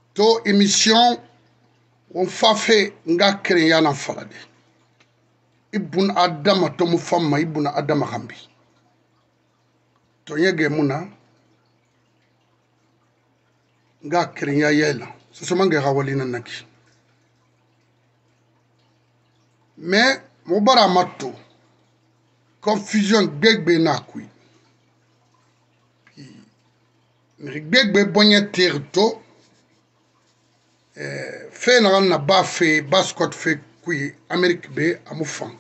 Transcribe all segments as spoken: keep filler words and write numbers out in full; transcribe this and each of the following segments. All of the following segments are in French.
to émission on fa fe nga kren yana falade ibun adama to mu famma ibun adama hambi to yege muna nga kren ya yela so so mange hawalina naki mais mo bara matto confusion gbegbe na kui mi gbegbe bonye terto eh fe na na ba fe bascot fe kui Amerique be amu fan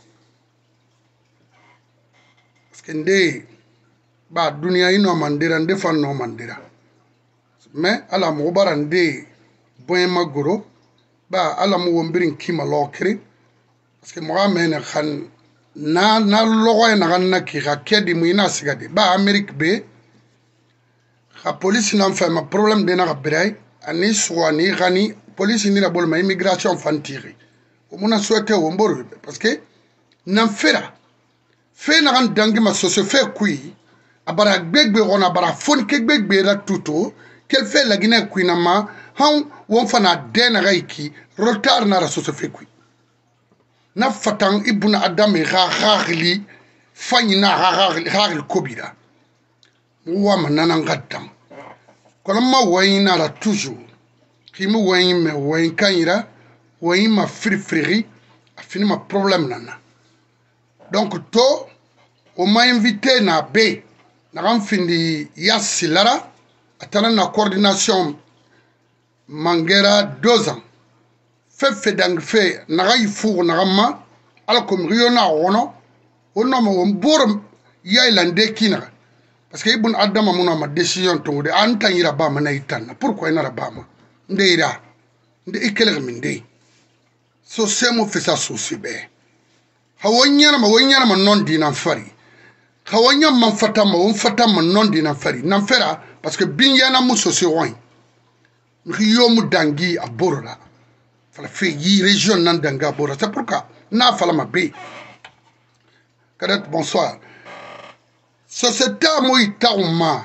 parce que nde ba dunia ino mandira nde fan no mandira mais ala mo bara nde bonye magoro ba ala mo wombirin kima lokri parce que mo amene khan na na logo na ganna ki ga kedi mu ina sigade ba Amerique be la police n'a fait un problème de na bray ani swani gani police ni la bol ma immigration fantiri o mona souhaité o mboro parce que n'en fera fait na gan dangi ma so se fait kui abara gbegbe ona bara fon ke gbegbe ra tuto quel fait la Guinée kui na ma han won fana de na gaiki retard na ra so se fait kui na fatan ibuna adam ga gagli fanyina ga gagli gagli kobira wa manana ngatam kolama wayina la toujours kimi wayin me wayin kanyira wayin ma frifriri afini ma problème nana donc to o ma invité na be na ram findi yasilara atana na coordination mangera deux ans fait fait dang fait na ray four na ramma ala comme riona wono wono mo mbor yaylande kina parce que ibn adama muna ma décision to de anta ira ba mana itana pourquoi ina ba ma ndeira nde ikele min de so semo fisa so sibe hawanya ma wanya ma non dina fari hawanya man fata ma won fata ma non dina fari nan fera parce que binyana muso se won riyo mu dangi aborla fala fe yi région nan danga bora c'est pourquoi na fala ma be kadat bonsoir société moi tauma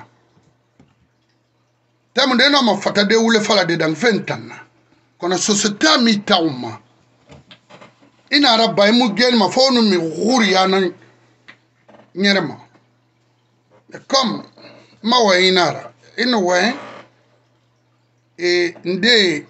tamu de no ma fata de wule fala de dang fentana kono société mi tauma ina rabba mu gen ma fonu mi guri yana nyerema comme ma wa inara ino wa e nde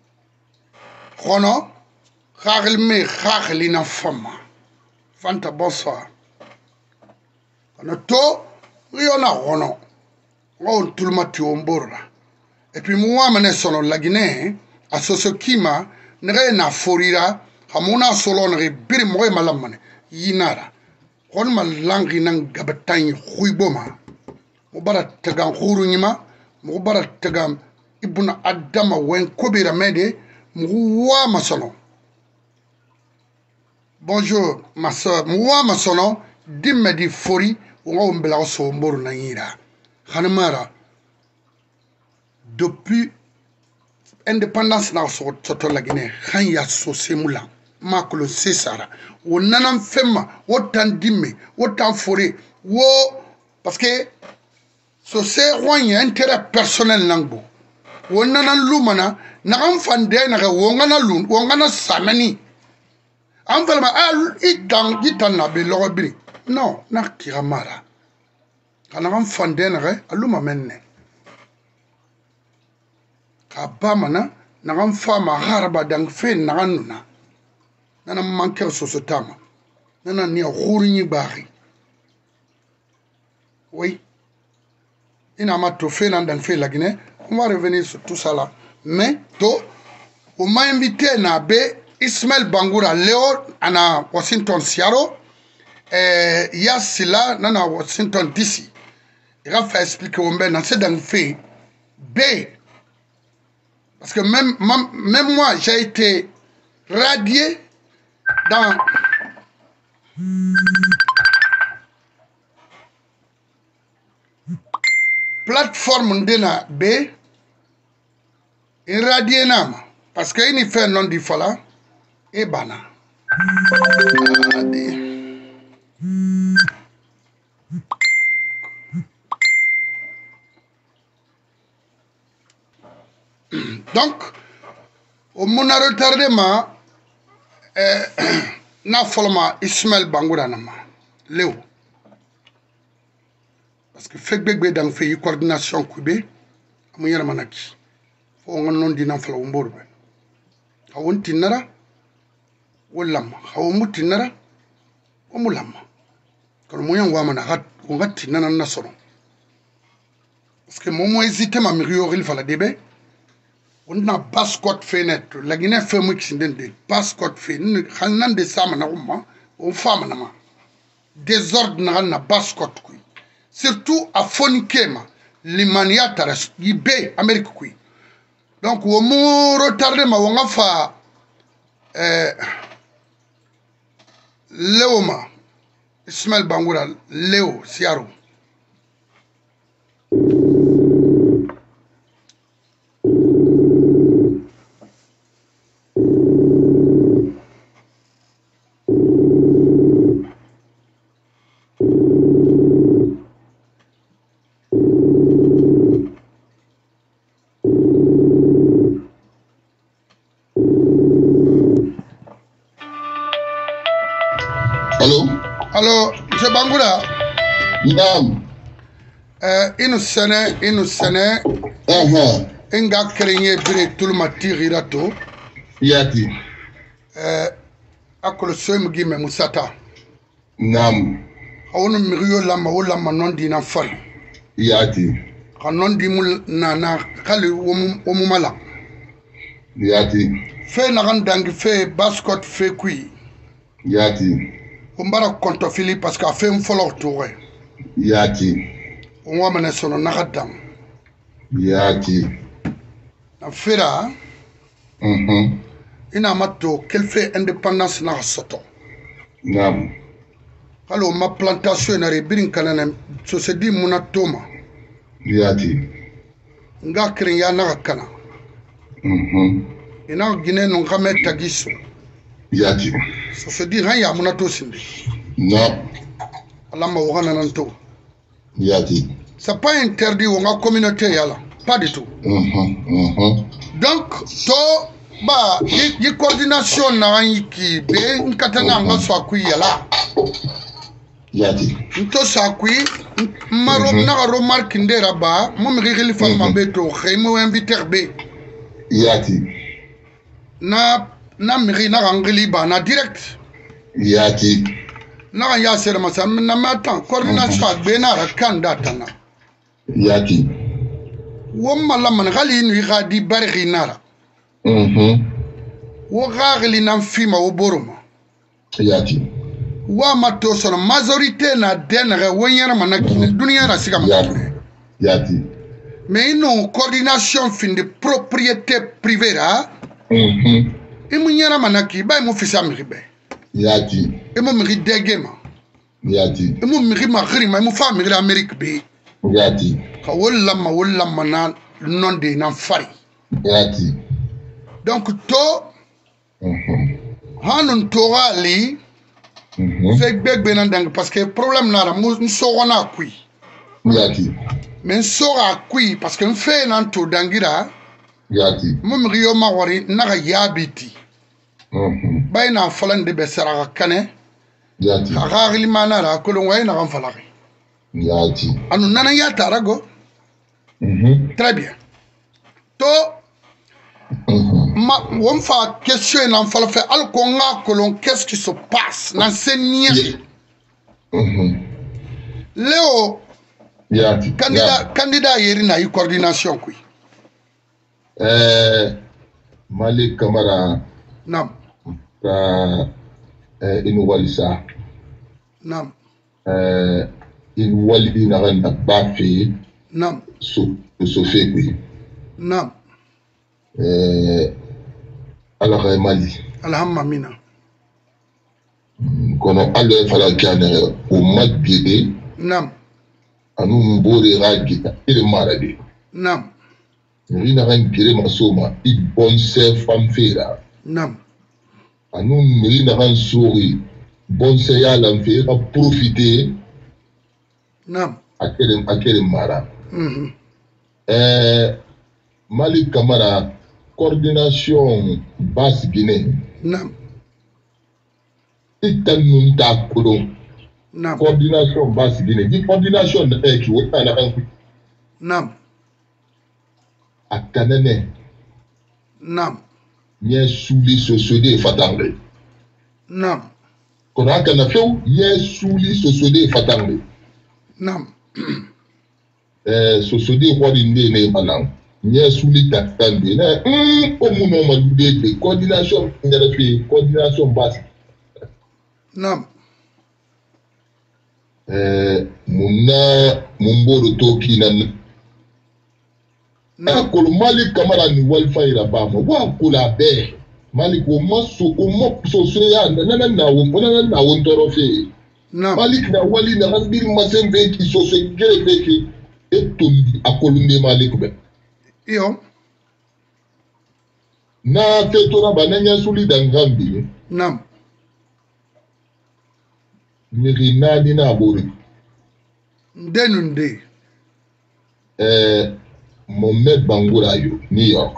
kono khagl me khagli na fama fanta bonsoir kono to riona wono on tulmati omborla et puis moi mané sono la Guinée a sosokima nre na forira hamuna solo nre bir moy malamane yinara kon ma langi nan gabatany xuyboma mo bara tagan khuru nyima mo bara tagam ibuna adama wen kobira mede mo wa masono bonjour ma soeur mo wa masono dimme di fori on mbela so mbor na yira khanmara depuis indépendance na so toto la Guinée khan ya so semula makolo sesara wonanam femma wotan dimme wotan fori wo parce que so c'est rogne intérêt personnel nango wonanan lumana na am fande na ga wongana lun wongana samani am falma al idan gitan na be logobri non na kiramara kana am fande na ga aluma menne kabamana na am fama harba dang fe na nuna nana manquer sosotama nana ni khourini bari oui ina ma to fait dans dans fait la Guinée on va revenir sur tout ça là mais to on m'a invité na be Ismaël Bangoura Léo ana Washington Seattle eh Yasila nana Washington D C il va faire expliquer on ben dans c'est dans fait B parce que même même moi j'ai été radié dans plateforme ndena B irradié nam parce que il fait non di fala et bana Donc, au mon retardé ma, euh, na folma Ismaël Bangoura nama, Léo. Parce que fait bébé dans fait coordination kubé, amouya manaki. Faut on non dina fala umborbe. Hawon tinara, wolama. Hawon mutinara, omulama. Quand moyen wamana hat, on hat tinana nasoron. Parce que mon hésité ma mûrière il fallait débé. On a bascot fenêtre. La Guinée fait moi qui s'en donne bascot fenêtre. Hanan de ça manama, on femme nama. Désordre na bascot kui. Surtout à Fonikema, les maniataras, Ibé, Amérique kui. Donc au mot retardé ma on a fait Léoma, Ismaël Bangoura, Léo, Siaro. Alors, M. Bangoura, Madame, euh, il nous sène, il nous sène, il a créé tout le matériel. Yati. Euh, à cause de ce que je me suis dit, Nam. on a mis la main, on a non dit na fari. Yati. On non dit na na kali omumala. Yati. Fait na randangi fait basket fait kui. Yati. On va compter Philippe parce qu'il fait un follow tour. Yati. On va mener son nagadam. Yati. Na fera. Mhm. Ina mato qu'elle fait indépendance na soto. Nam. Alors ma plantation na rebirin kanana société munatoma. Yati. Nga kriya na kana. Mhm. Ina Guinée non kame tagiso. Yati. Société hanya munato sindi. Non. Alama wana nanto. Yati. C'est pas interdit ou la communauté yala. Pas du tout. Mhm. Mhm. Donc, to ba y coordination na qui be nkatana nga so akui yala. Yati. Nto so akui maro na remarque ndera ba mo mi rili fa ma beto xeymo inviter be. Yati. Na na mi na ngili ba na direct. Yati. Na ya sere ma sam na matan coordination be na ra kandata na. Yati. Wo mala man gali ni gadi bari nara. Mhm. Wo gali nan fima wo boroma. Yati. Wa mato sono majorité na denre wonyana manakine dunia na siga makine. Yati. Mais une coordination fin de propriété privée là. Mhm. Et mon yana manaki ba mo fisa mribe. Yati. Et mo mri degema. Yati. Et mo mri ma grima mo fa mri Amérique be. Yati. Ka wala ma wala mana non de nan fari. Yati. Donc to Mhm. hanun to ali Mhm. fait beg benandang parce que problème na mo sogona kui. Yati. Mais sora kui parce que fait nan to dangira. Yati. Mo mri yo ma wari na yabiti. Mhm. Bayna falan de besara kane. Yati. Agagli manara kolon way na falari. Yati. Anu nana ya tarago. Mhm. Très bien. To Mhm. ma on fa question nan fala fait al ko nga kolon qu'est-ce qui se passe nan senia. Mhm. Léo Yati. candidat candidat yeri na yi coordination kui. Eh Malik Kamara Nam ka eh inu walisa. nam Eh in wali na ran bafi nam so so fekwi. nam Eh ala Mali. alhamma mina. Kono ale fala kana o madbide Nam anu mbore ragita ile marade. nam Ni na ran gire masoma i bonse famfera. nam Anu mi na ran sori bonse ya lamfera profiter nam akele akele mara. mhm Eh Malik Kamara coordination basse Guinée. Nam. Itan nunta kodo. Nam. Coordination basse Guinée. Di coordination de eh qui wota na kan. Nam. Akanene. Nam. Nye souli sosode fatangre. Nam. Kono akana feu nye souli sosode fatangre. Nam. Eh sosode kwadi nde ne balang. Nye souli tatande na mm o muno malude de coordination ngara fi coordination basse. Nam. Eh muna mumboro toki nan. Na kolo Malik Kamara ni walfa ira ba mo wa kula be Malik wo maso o mo so so ya na na na wo na na wo ndoro fe. Malik na wali na handir masembe ki so so gere be ki etundi akolunde Malik be. Iyo. Na fetora bananya suli dangambi. Nam. Ni na ni na bori. Ndenunde. Eh Mohamed Bangoura yo, New York.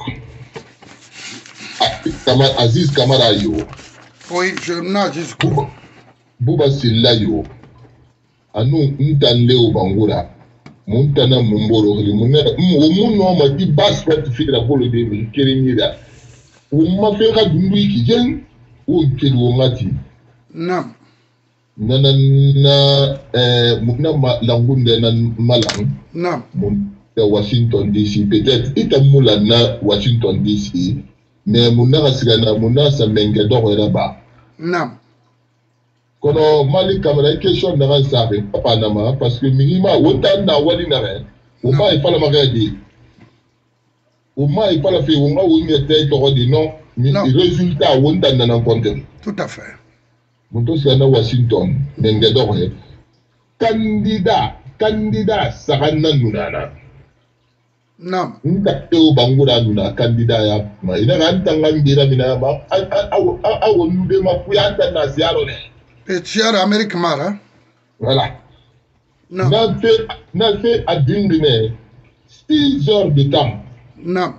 Kamar, Aziz Kamara yo. Oui, je nage jusqu'où. Bouba Silla yo. Anu Ntanleo Bangoura. Montana Mumboro. Mouno ma di basket fira polo de mi kerenira. Uma fera dumbi ki jen. O kedo ngati. Nam. Nana na eh mukna langunde nan malang. Nam. De Washington D C, peut-être ita mula na Washington D C, mais muna sigana muna sa menge do là-bas. Nam. Kono Malik Kamara question na ransabe papa nama parce que minima wota na wali na re. O ma il fala magadi. O ma il fala fe o ma o ngete to di non, ni résultat wonda na nan compte. Tout à fait. Muto sigana Washington menge do re. Candidat, candidat sarana nunana. Nam. Nda teo Bangoura nuna candidat ya ma ina nganta ngira mina ma awo awo nude ma kuyanta na ziaro ne Petiar Amérique Mara. voilà Nam. na fait na fait à dindine six heures de temps. Nam.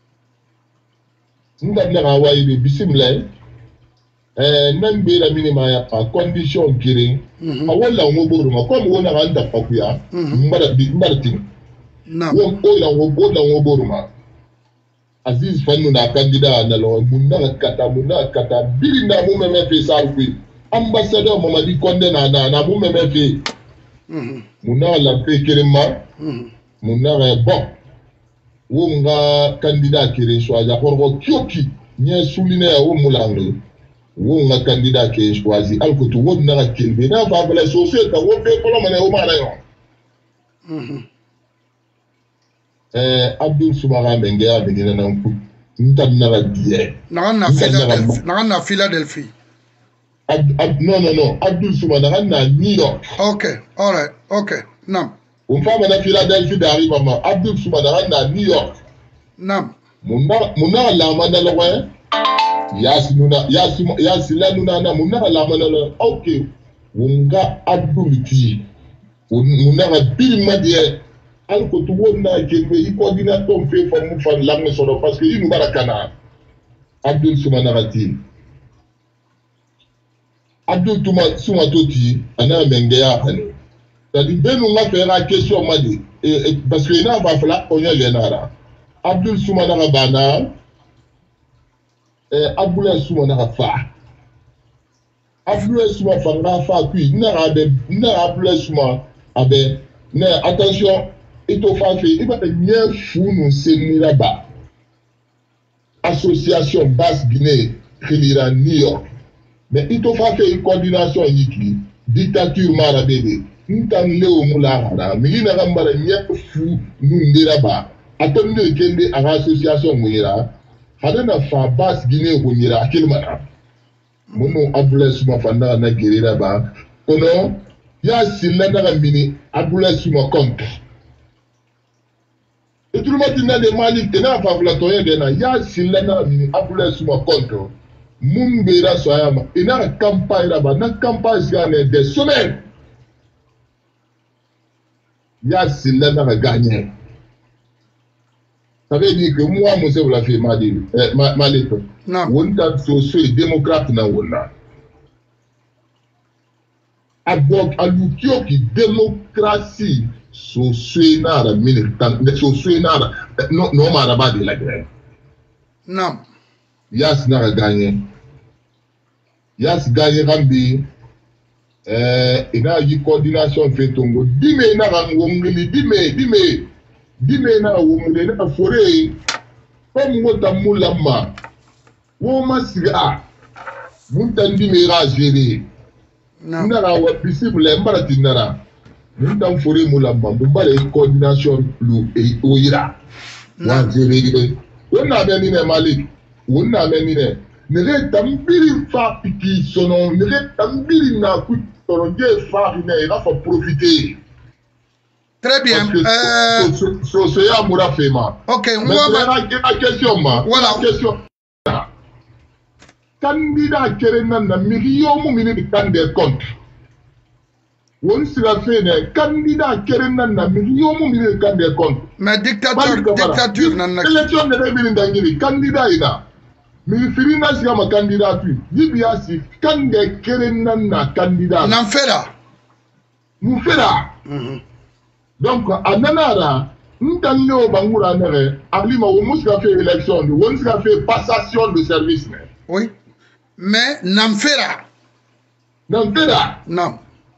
Nda na hawaii be bisimle eh nan be la minima ya pa condition kiri awala ngoboro ma comme wona nganta pakuya mbara bi mbara ting. Nam. Won oila wobola woboruma Aziz fannu na candidat na lo munna kata munna kata birinda mu meme fe sarwi ambassadeur Mamadi Konde na na na mu meme fe Mhm. munna la fe kerema Mhm. munna bon wo nga candidat kire choisi pour kyoki nye souline wo mulango wo nga candidat ke choisi alkoto wo na kelbe na fa bala société wo fe kolomane wo mara yo. Mhm. Eh, Abdul Soumara Menge a venu dans un coup. Nous avons dit. Nagana Philadelphie. Nagana Philadelphie. Non, non, non. Abdul Soumara na New York. Ok, all right, ok. Nam. On fait maintenant Philadelphie d'arrive maman. Abdul Soumara na New York. Nam. Muna muna la mana la ouais. Yasi nuna yasi yasi la nuna na muna la mana la. Ok. Wonga Abdul ti. Muna ga bil madie. Alko tu wona kelbe i coordinateur fe famu fa lamne solo parce que inu barakana Abdul Soumanarati Abdul Tuma Soumatoti ana menge ya hani tadi benu nga fe la question madi et parce que ina va fala onya lenara Abdul Soumanara bana eh Abdul Soumanara fa Abdul Souma fa nga fa kui na abe na Abdul Souma abe na attention. Et au fait, il va y avoir une fou là-bas. Association Basse Guinée, qui est à New York. Mais il faut faire une coordination ici. Dictature marabébé. Nous avons Léo Moulara. Mais il y a un fou là-bas. Attendez qu'il y ait une association Mouira. Hadana fa Basse Guinée au Mouira. Quel mana? Mon nom Abdoulaye Souma Fanda na guéri là-bas. Kono, il y a Silanda Mini Abdoulaye Souma compte. Et tout le monde dit que Malik tena fa flatoyer dena ya silana mini Abdoulaye Souma compte. Mumbera soyama. Et na campagne là-bas, na campagne gagne des semaines. Ya silana va gagner. Ça veut dire que moi, moi, c'est la fait ma ma ma lettre. Non. On a social démocrate na wona. Abok alukio qui démocratie social na militant social na non non maraba de la guerre. Non. Yas na gagné. Yas gagné rambi. Eh, ina yi coordination fait tongo. Dime na ngongili dime dime. Dime na wumule na forêt. Comme ngota mulama. Woma siga. Muntandi mera gérer. Non. Nara wa possible mbarati nara. Muntam forêt mulama. Mbale coordination lu e oira. Wa gérer. Wona be ni ne Malik. Wona be ni ne. Nere tambiri fa piki sono. Nere tambiri na ku sono je fa ne il faut profiter. Très bien. Euh... So so ya mura fema. Ok, moi la question ma. Voilà. La question. Candidat kerena na million mu minute kan de compte. Won sira fe ne candidat kerena na million mu minute kan de compte. Mais dictature dictature nan nak. Élection de bi ndangiri candidat ina. Mi firina siga ma candidat tu. Libya si kan de kerena na candidat. Nan fera. Mu fera. Mhm. Donc, à Nanara, nous avons Bangura Nere, Ablima, on a fait élection, on a fait passation de service. Oui. Mais Namfera. Namfera. Non.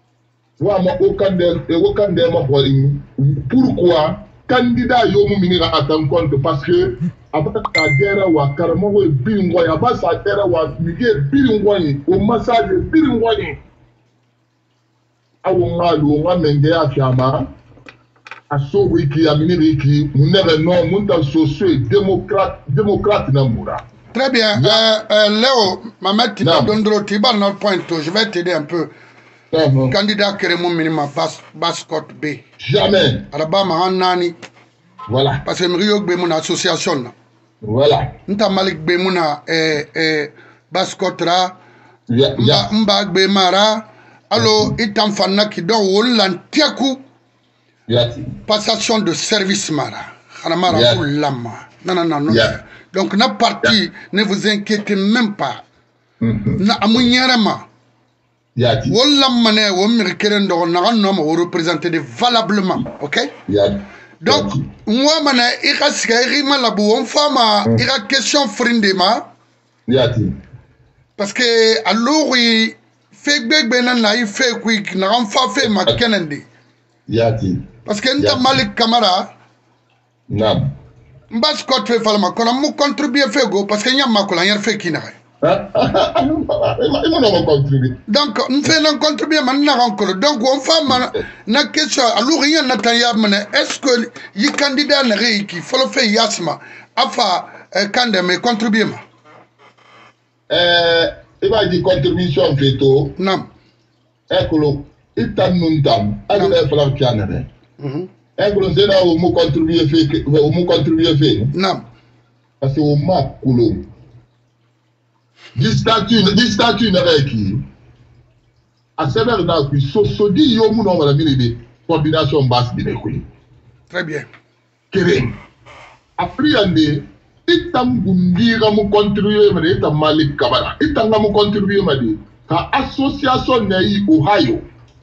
Pourquoi candidat Yomu Minira à ton compte? Parce que, après la guerre, ou à Karamo, ou Bilingway, après sa terre, ou à Miguel Bilingway, au massage Bilingway. Aouanga, Louanga, Mendea, Fiama. A sauvé qui a miné qui nous non montant sociaux démocrate démocrate namura. Très bien. Euh, euh, Léo, Mamet, tu vas donner notre point. Je vais t'aider un peu. Non. Candidat Keremou Minima Bas Bascot B. Jamais. Alabama Nani. Voilà. Parce que Mrio B mon association. Voilà. Nta Malik B mona eh eh Bascotra. Ya ya. Mba B Mara. Allo itam fanna ki don wolan tiaku. Yati. Passation de service Mara. Khanamara yeah. Lama. Non, non, non, non. Yeah. Donc, na parti, yeah. Ne vous inquiétez même pas. Mm-hmm. Na amunyarama. Yati. Wallam ne wo mirkeren do na no ma représenter valablement, OK? Yati. Donc, moi mana ira sigari malabu on fama mm. ira question frindema. Yati. Parce que alors il fait bebe na na il fait quick na on fa fait ma kenende. Yati. Parce que nta Malik Camara nam mbas ko fe falma kono mu contribuer fe go parce que nyam ko la yar fe kina donc on fait non contribuer man na encore donc on fait na question alors rien na tanya mane est-ce que yi candidat na réki faut faire yasma afa kande me contribuer ma euh il va dire contribution feto non ekolo itan nuntam agale flam kianere mhm ekolo zena o mu contribuer fe o mu contribuer fe non parce que o ma kulo di statut di statut na reki a sever na ku so so di yo mu no wala mini coordination basse bi ko très bien kere après ande itam gundira mu contribuer ma itam Malik Kabara itam mu contribuer ma di ka association na yi Ohio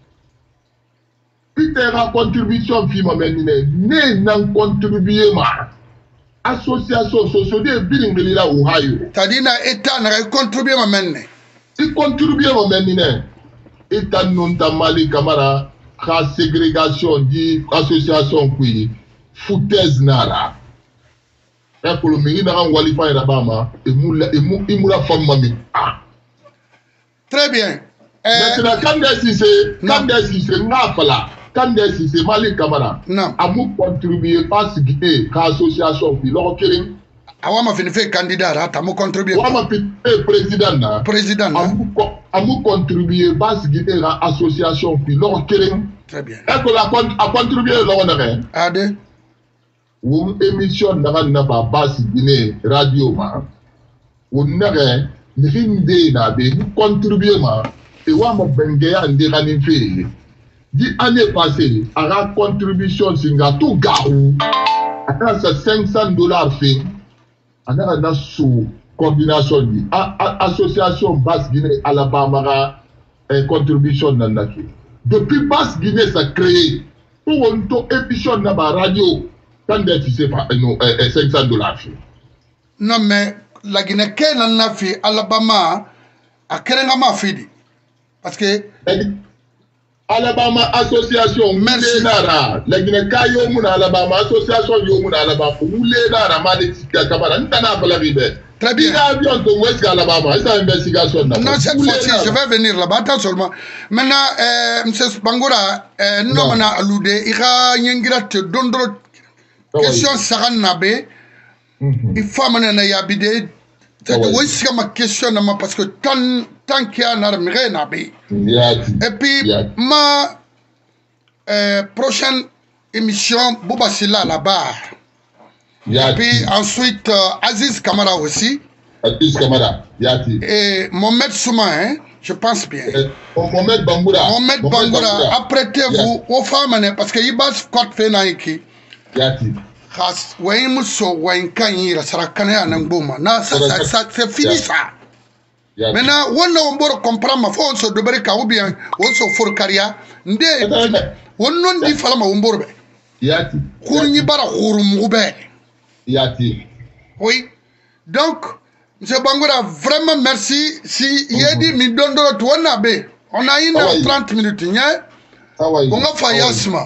Peter a contribution fi ma menine ne nan contribuer ma association sociale bilingue la Ohio tadina état na contribuer ma menne i contribuer ma menine état non ta Malik Kamara ka ségrégation di association qui foutaise nara e ko mi na ran wali fa ira bama e mula e mu imura famma mi ah très bien euh maintenant quand est-ce c'est quand est-ce c'est ngafala quand est-ce c'est Malik Kamara non amu contribuer pas guider ka association bi lo kelen awama fini fait candidat ata mo contribuer wama fi président na président amu amu contribuer pas guider la association bi lo kelen très bien e ko la a contribuer lo na re ade ou émission na na ba base Guinée radio ma ou nere ninde na be contribuer ma e wa mo bengeya ndira ni fe di année passée à la contribution singa tout garou ata sa cinq cents dollars fait ana na sous coordination di association Basse Guinée Alabama et contribution nanaki depuis Basse Guinée ça créé pour une émission na ba radio quand tu sais pas non cinq cents dollars fait non mais la Guinée qu'elle en a fait Alabama a créé ma fille parce que Alabama association merci nara la Guinée kayo mun Alabama association yo mun Alabama wule nara ma de kamara ntana bala ribe très bien avion de West Alabama c'est investigation non cette fois-ci je vais venir là-bas attends seulement maintenant euh, monsieur Bangoura euh, non mana alude ira nyengira te dondro question sagan nabe il faut mener na yabide c'est aussi ma question ma parce que tant tant qu'il y a un nabe et puis ma euh, prochaine émission Bouba Silla là-bas et puis ensuite euh, Aziz Kamara aussi Aziz Kamara Yati et Mohamed Souma hein, je pense bien Mohamed Bangoura Mohamed Bangoura apprêtez-vous aux femmes parce que il va Scott Fenaiki Yati khas way muso way kanyi la sarakana na ngoma na ça c'est fini ça maintenant on on comprendre ma faut se deber ka ou bien on se for karia nde on non di fala ma wombor be yati khur ni bara khur mu be yati oui donc monsieur Bangoura vraiment merci si yedi mi dondoro to na be on a une trente minutes nya on va faire yasma.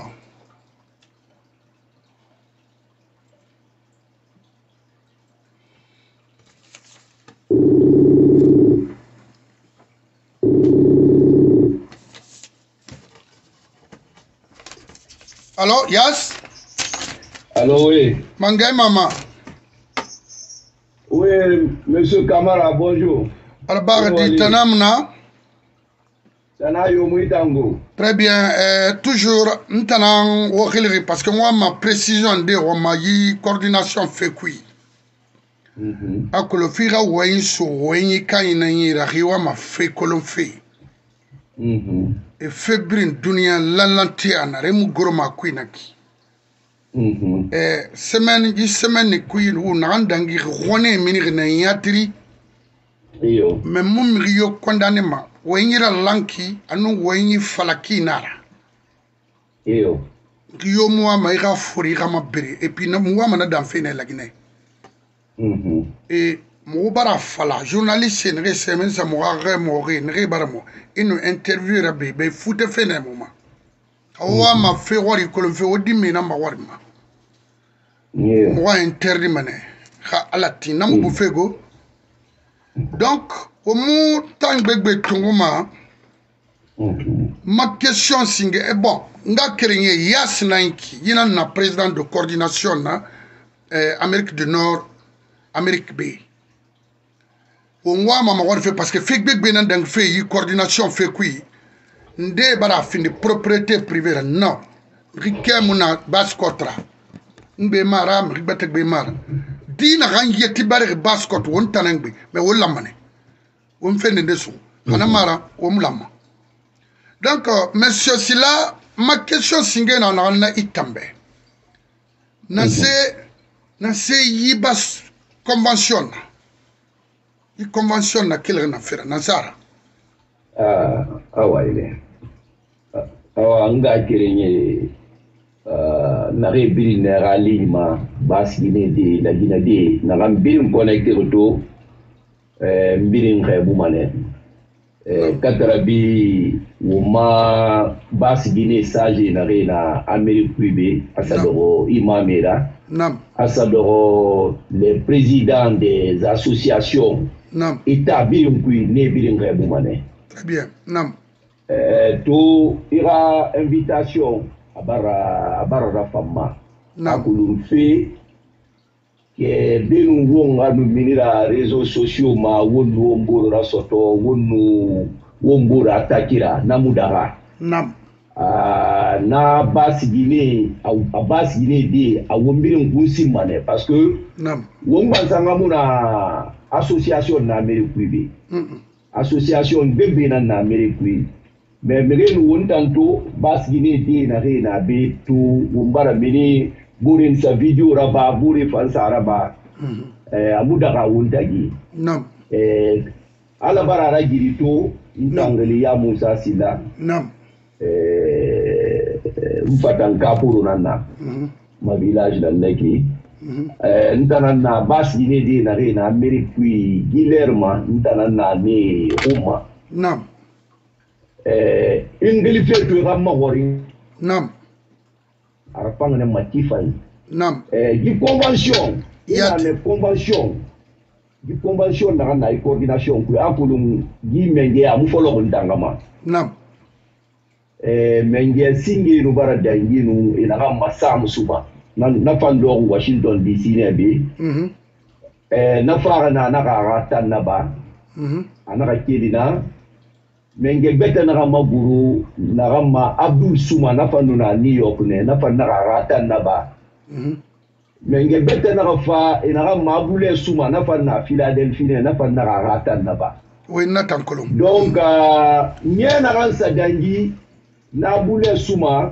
Allô, Yas? Allô, oui. Mangay Mama. Oui, monsieur Kamara, bonjour. Albar dit Tanamna. Tana Yomuitango. Très bien. Euh, toujours, Ntanang Wakilri, parce que moi, ma précision de Romayi, coordination fait quoi? Ako le fira wayin so wayin kaina yira riwa ma fait kolon fait. Et febrin dunia lalanti ana remu goroma kuinaki. Eh semaine yi semaine kuin hu nandangi rone minir na yatri. Iyo. Mais mum rio condamné ma wayira lanki anu wayi falaki nara. Iyo. Rio moi ma ira furi rama bere et puis na moi mana dan fene la Guinée. Et mo bara fala journaliste ne semaine sa mo ra mo re ne bara mo inu interview rabbe be foute fene mo ma awa ma fe wori ko le fe odi me na ma wori ma mo wa interdit mané ha alati na mo bu fego donc au mu tang begbe tunguma ma question singe est bon nga kerenye yas nanki yina na président de coordination na euh, Amérique du Nord Amérique B. Au moins, maman, fait parce que fait que bien dans fait coordination fait quoi? Ndé bara fin de propriété privée non. Riké mona bas kotra. Mbe mara mribete be mara. Dina rangi ti bare bas kot won tanangbe mais won lamane. Won fait de sou. Kana mara won lamma. Donc monsieur Silla ma question singe na na itambe. Na se na se yibas convention i convention na kile na fera nazara ah awa ile awa nga kirenye na rebiri na ralima Basse Guinée de la Guinée de na gambiri connecté to euh mbiri ngebu mané euh katrabi wuma Basse Guinée sage na rena Amérique privée asadoro imamera nam asadoro les présidents des associations nam état biringui ne biringebu mané très bien nam euh to ira invitation abara abara rafama nam akulum fe ke benu wonga no minira réseaux sociaux ma wonu womboro rasoto wonu womboro atakira namudara nam ah na Basse Guinée a Basse Guinée de a wombirin kunsi mané parce que nam womba sangamuna association na Amérique privée mm -mm. association bébé na na Amérique privée mais meren won tanto Basse Guinée de na re na be to wombara mini burin sa video raba buri fansa raba eh amuda ka wundagi nam eh ala barara girito ntangali ya Musa Sila nam eh mfatan kapuru nanna ma village da neki eh ntanana basi ne di na rena Amerique puis Guillermo ntanana ni Uma nam eh ingili fetu ramma wori nam arapanga ne matifan nam eh di convention Yat. ina ne convention di convention na na coordination ku apulum gi menge amu folo ndangama nam eh menge singi no bara dangi no ina ga masam suba na na fando Washington D C ne bi mhm eh na fara na na ga tan na ba mhm anaka kedina menge beta na ma guru na ma Abdul Suma na fando na New York ne na fa na ga tan na ba mhm menge beta na fa ina ma Abdul Suma na fa na Philadelphia ne na fa na ga tan na ba oui natan kolom donc euh nye na ransa dangi na Abdul Suma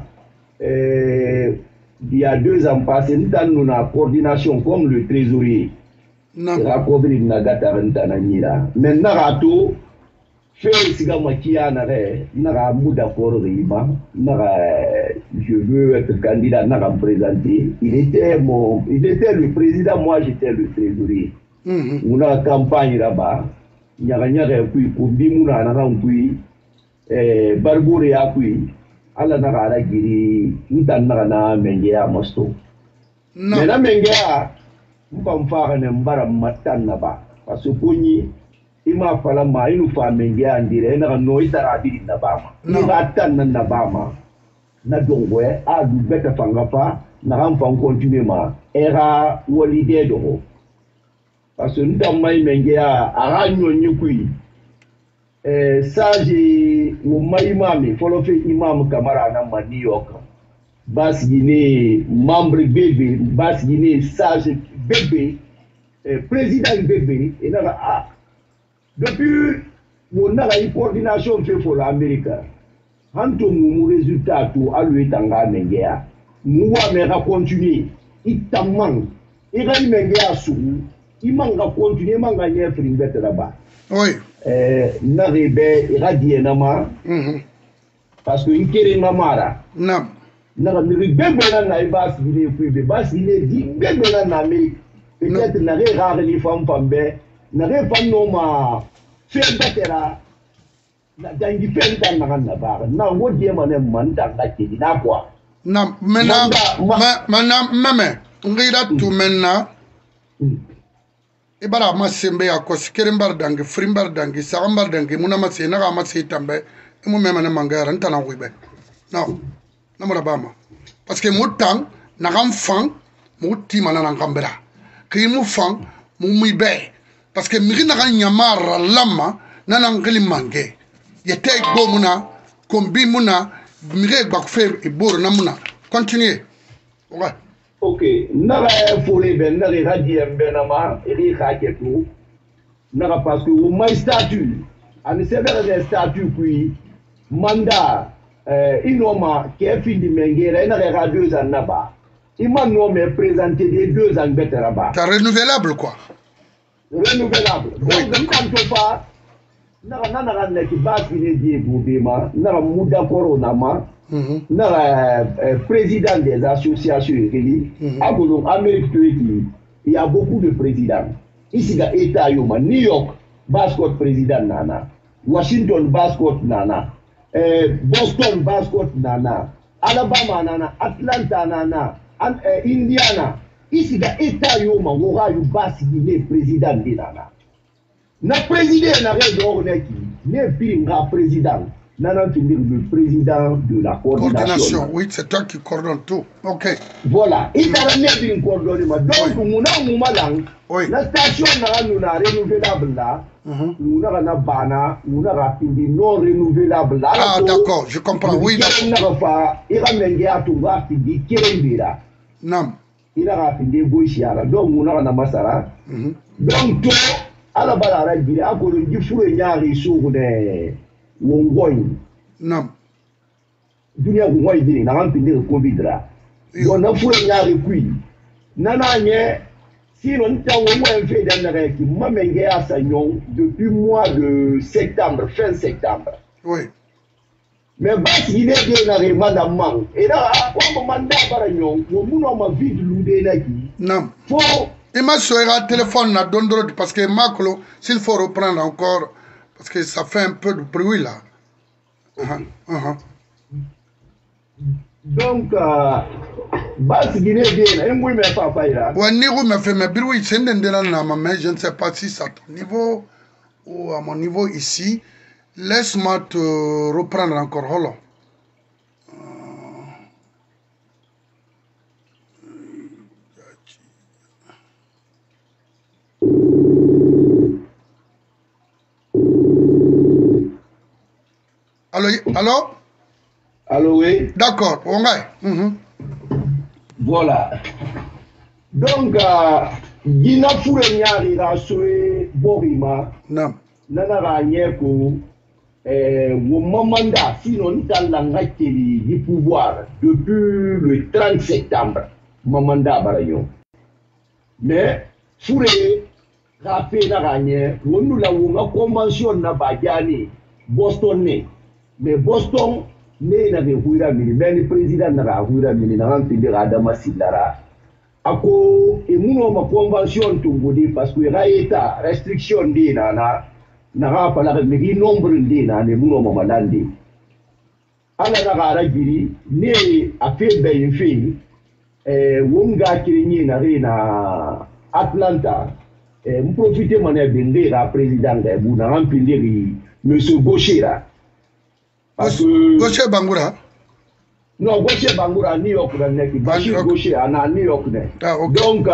euh il y a deux ans passé nous dans la coordination comme le trésorier nam la coordination na gata renta na nyira maintenant rato fait siga makia na re na ga muda pour riba na ga je veux être candidat na ga présenter il était mon il était le président moi j'étais le trésorier mhm on a campagne là-bas nyaga nyaga kui kumbi muna na ga kui eh barbure ya kui ala na ga giri ntan na na menge ya masto nam mais na menge ya mbam fara ne mbara matan na ba parce que koni ima fala ma inu fa menge ya ndire na no itara bi na ba ma No. ni ba tan na ba ma na dongwe a du beta fanga fa na ram fa continuer ma era wolide do parce que ntam mai menge ya ara nyonyi kui eh saji wo mai mami folo fe imam kamara na ma New York bas guiné membre bébé bas guiné sage bébé eh, président bébé et na ah depuis mon a eu coordination fait pour l'Amérique hanto mu résultat tout à lui tanga mengea mu wa me ga continuer itamang ira mengea su imanga continuer manga nye frimbete là-bas oui eh na rebe ira dienama mhm parce que ikere mamara nam na mi bebe na na ibas bile kuibe bas bile di bebe na na mi peut-être na re rare li fam fambe na re fam no ma fe betera na dangi fe dan na na ba na wodi ma ne man dan da ke na kwa nam mena Manda- ma- ma mana meme ngira tu menna ibara ma sembe ya ko sikerimbar dangi frimbar dangi sagambar dangi muna ma se na ga ma se tambe imu meme na mangara ntana kuibe no na mura bama parce que mutan na gam fan muti mana na ngambera ki mu fan mu mu be parce que mi na ga nyamara lama na na ngili mange yete go muna kombi muna mi re gba fer e bor na muna continuer ouais ok na ra fole ben na ra di embe na ma ri ka ke tu na ra parce que au mai statut ani se des statut puis mandat euh, inoma qui est fini mengera ina ga deux ans naba ima no me présenter des deux ans beteraba c'est renouvelable quoi renouvelable donc quand tu pas na na na na ki ba ki ne di bubema na muda corona ma mhm na euh, président des associations écrits Mhm. à Bolon Amérique il y a beaucoup de présidents ici ga état yoma New York bascot président nana Washington bascot nana eh, Boston bascot nana Alabama nana Atlanta nana An, eh, Indiana ici ga état yoma wora yu basi ne président de nana na président na région neki ne pinga président nana finir le président de la coordination, coordination oui c'est toi qui coordonne tout ok voilà il a ne bin coordonner ma donc muna muma lang oui la station na nous na renouvelable là mhm muna na bana muna rapide non renouvelable là ah d'accord je comprends oui d'accord na fa ira menge atunga fidi kirembira nam ira rapide boishiara donc muna na masara mhm donc to ala bala ra gire akolo ngifure nyaari sugu ne wongoy nam dunia wongoy dini na rampinde covid ra Bon na fure nyari kui. Nana nye sinon nta wo mo en fait dans la qui m'a mengé à Sagnon depuis mois de septembre, fin septembre. Oui. Mais bas il est bien na madame man. Et là on m'a mandé par Sagnon, wo muno ma vide l'oudé na qui. Non. Faut Il m'a choisi un téléphone na dondro parce que Maclo, s'il faut reprendre encore, parce que ça fait un peu de bruit là. Uh -huh. Uh -huh. Donc, euh, bas Guinée bien, un oui mais pas pas là. Ouais, niveau me fait mais bruit, c'est un de la mais je ne sais pas si c'est à ton niveau ou à mon niveau ici. Laisse-moi te reprendre encore. Holo. Allô, allô? Allô, oui. D'accord, on va. Mm -hmm. Voilà. Donc, Gina Foure Nyari a soué Borima. Non. Nana Ranyeko, au moment là, sinon, dans la ngakeli du pouvoir, depuis le trente septembre, Mamanda Barayon. Mais, Foure, Rapé Naranye, on nous l'a eu une convention na Badiani, Boston, mais Boston, ne na be huira mini mais le président na huira mini na remplir Adama Sidara ako e muno ma convention tungudi parce que ra eta restriction di na na na ra pala me nombre di na ne muno ma malandi ala na gara giri ne a fe be infi eh wonga kirinyi na re na Atlanta eh m'profiter mané bende ra président da bu na remplir monsieur Gaucher. Parce que Gaucher Bangoura. Non, Gaucher Bangoura, New York, Bachir Gaucher, à New York. Ah, okay. Donc,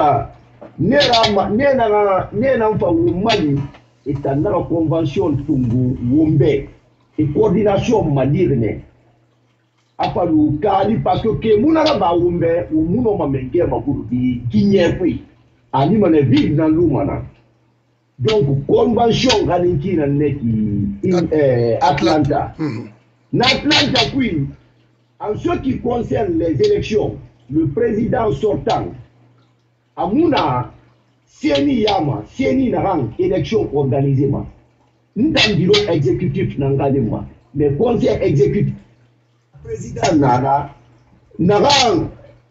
Néna Mali est en convention Tungu Wombe et coordination Madirne. Apalu Kali, parce que Kemouna ba Wombe, ou Mouno Mamenge Makuru, Guinée, oui, animane vide dans l'Oumana. Donc, convention Galinki dans Atlanta. L'Atlanta, puis, en ce qui concerne les élections, le président sortant, Amouna, Sieni Yama, Sieni Narang, élection organisée, nous avons dit exécutif Nangadema, mais conseil exécutif, président Nara, Narang,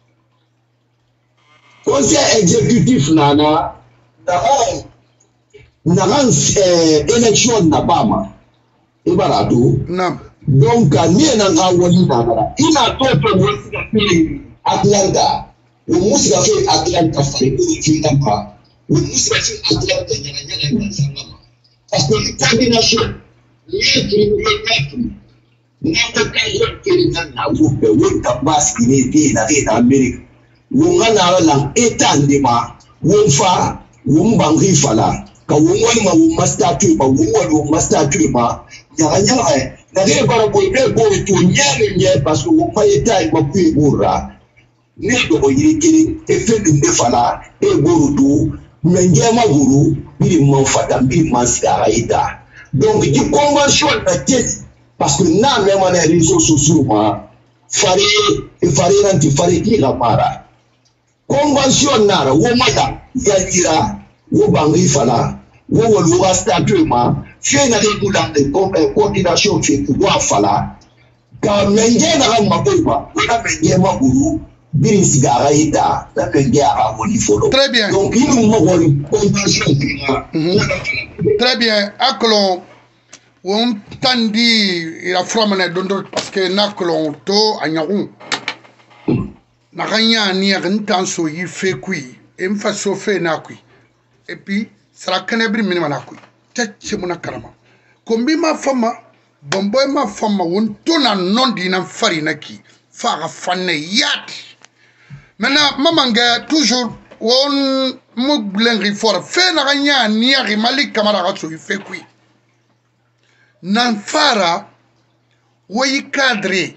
conseil exécutif Nana, Narang, Narang, élection Nabama, et voilà tout. Non. Donc, ni na ngawali na bara. Ina toto mwesi ka fi Atlanta. Mwesi ka fi Atlanta fare fi Tampa. Mwesi ka fi Atlanta nyanga nyanga na sangama. Parce que la coordination, l'être l'être. N'importe quel pays na na wupe wonta baski ne de na de na America. Wonga na la eta ndema, wonfa, wombangi fala. Ka wongwani ma wumasta tu ba wongwani wumasta tu ba. Nyanga nyanga Nare bara boy be boy to nyane nye parce que on paye taille ma puis bourra ne do yiri e fe dum de fala e boru do ngema guru biri mo fata biri mascara ita donc di convention na tête parce que na même les réseaux sociaux ma fari e fari nanti fari ki la mara convention na wo mata yajira wo bangi fala wo wo wa statut ma fait une coordination qui doit falloir. Quand Mengue n'a pas de quoi, on a Mengue Mabourou, Birin Sigara Ita, la Mengue a Monifolo. Très bien. Donc, il nous manque une convention. Très bien. Accolons, on tandi, il a frappé dans parce que Nacolon, to, Agnaron. Naranya, ni a un temps, il fait qui, et me fait chauffer Nakui. Et puis, ça la canabri minimanakui. Tche muna karama kombi ma fama bomboy ma fama won tona non dina farina ki fara fanne yat maintenant mamanga toujours won mo blengri for fe na ganya ni ari malik kamara ga so fe kui nan fara woyi cadre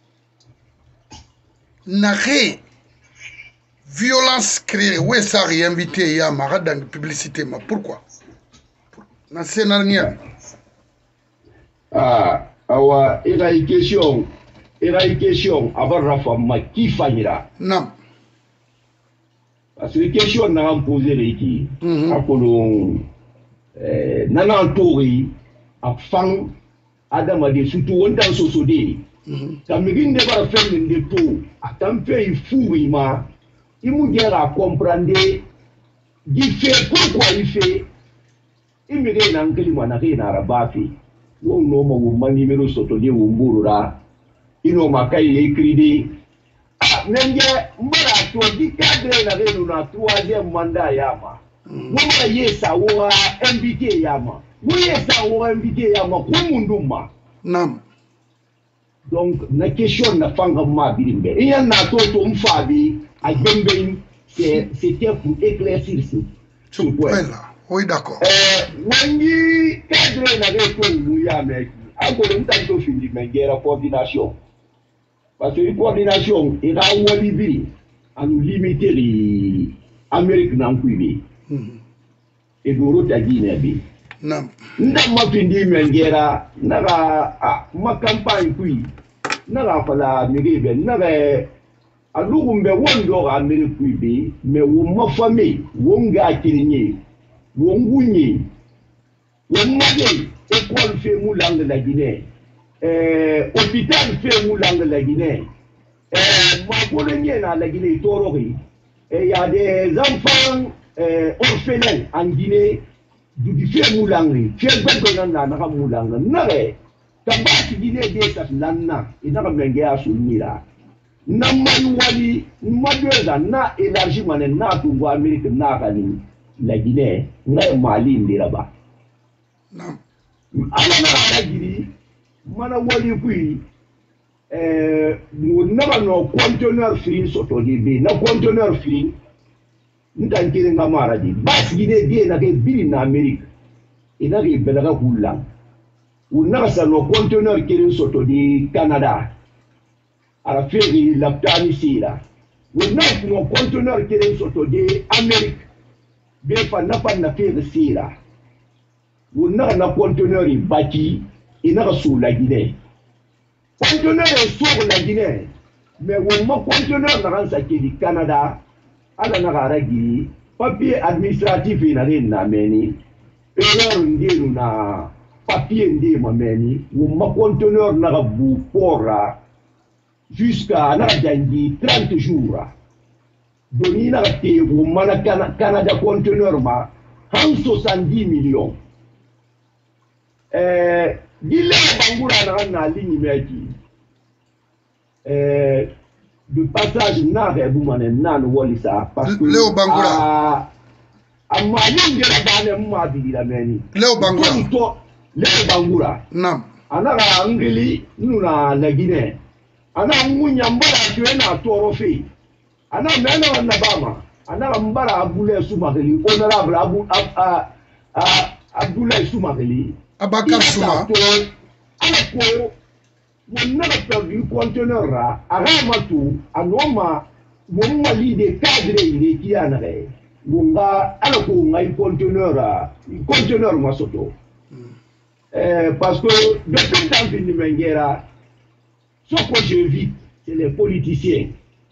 na re violence créée ouais ça réinvité ya mara dans la publicité ma pourquoi na scénario ah awa ila question era une question avant Rafa qui fagnira. Non. Parce que question n'a pas posé les qui. À Colon, Nanan Tori, à Fang, Adam a des surtout on dans ce sodé. Ça me vient de voir faire une détour. À tant fait il fou, il m'a. Il m'a dit à comprendre. Il fait pourquoi il fait. Il me dit à l'anglais, il m'a dit à Rabafi. On n'a pas de numéro sotodé ou Mboura. Il n'a pas écrit. Même mbara to di cadre na renu na troisième mandat yama. Mwa yesa wa M B K yama. Mwa yesa wa M B K yama kumunduma. Nam. Donc na question na fanga ma birimbe. Il y en a to to mfabi a gembe c'est c'était pour éclaircir ce ce point là. Oui d'accord. Euh wangi cadre na reto yama. Ako ntanto findi mengera coordination. Parce que la coordination est à Wallibiri, à nous limiter l'Amérique dans le pays. Et nous avons dit que nous avons fait des mengera, nous avons ma campagne, nous avons fait la Amérique, nous avons fait l'Amérique, mais nous avons famille, nous avons gagné, nous avons gagné, nous avons gagné, école fait moulant de la Guinée. Euh, hôpital fait moulang de la Guinée. Euh, ma colonie dans la Guinée, Torori. Et il y a des enfants euh, orphelins en Guinée du fait moulang. Fait ben dans la moulang. N'are. Tabas Guinée des Saflana. Et n'a pas mangé à Sounira. N'a maïwali, n'a n'a élargi manen n'a tout Amérique n'a gagné la Guinée. N'a Mali n'ira-ba. Non. Alors la Guinée. Mana wali kui eh na no conteneur free soto libe na conteneur free ntankire ngamara di bas gide die na ke bili na America ina ke belaga hula una sa no conteneur kirin soto di Canada ara feri laptani sira una no conteneur kirin soto di America be fa na pa na feri sira una na conteneur baki il n'a pas sous la Guinée. Conteneur est sur la Guinée. Mais au moins conteneur n'a pas du Canada. À la Naragui, papier administratif il n'a rien à mener. Erreur n'dé n'a papier n'dé ma meni. Au moins conteneur n'a pas bout pour jusqu'à Naradjangi trente jours. Donc il n'a pas été au moins Canada conteneur ma cent soixante-dix millions. Euh, Dile Bangura na ligne meki. Euh, de passage na rebumane na no wolisa parce que Léo Bangura a a mani de la bane ma bi la meni. Léo Bangura Léo Bangura. Nam. Anara angeli nuna la Guinée. Ana munya mbara tuwe na torofi. Ana mena na bama. Ana mbara abule sumakeli honorable abu a a Abdoulaye Soumareli. Abakar Souma. Alors, on n'a pas perdu le conteneur là, à Ramatou, à Noma, on a l'idée des cadres qui en avaient. On a alors qu'on a un conteneur là, un conteneur Masoto. Parce que depuis le temps de Nimengera, ce que je vis, c'est les politiciens.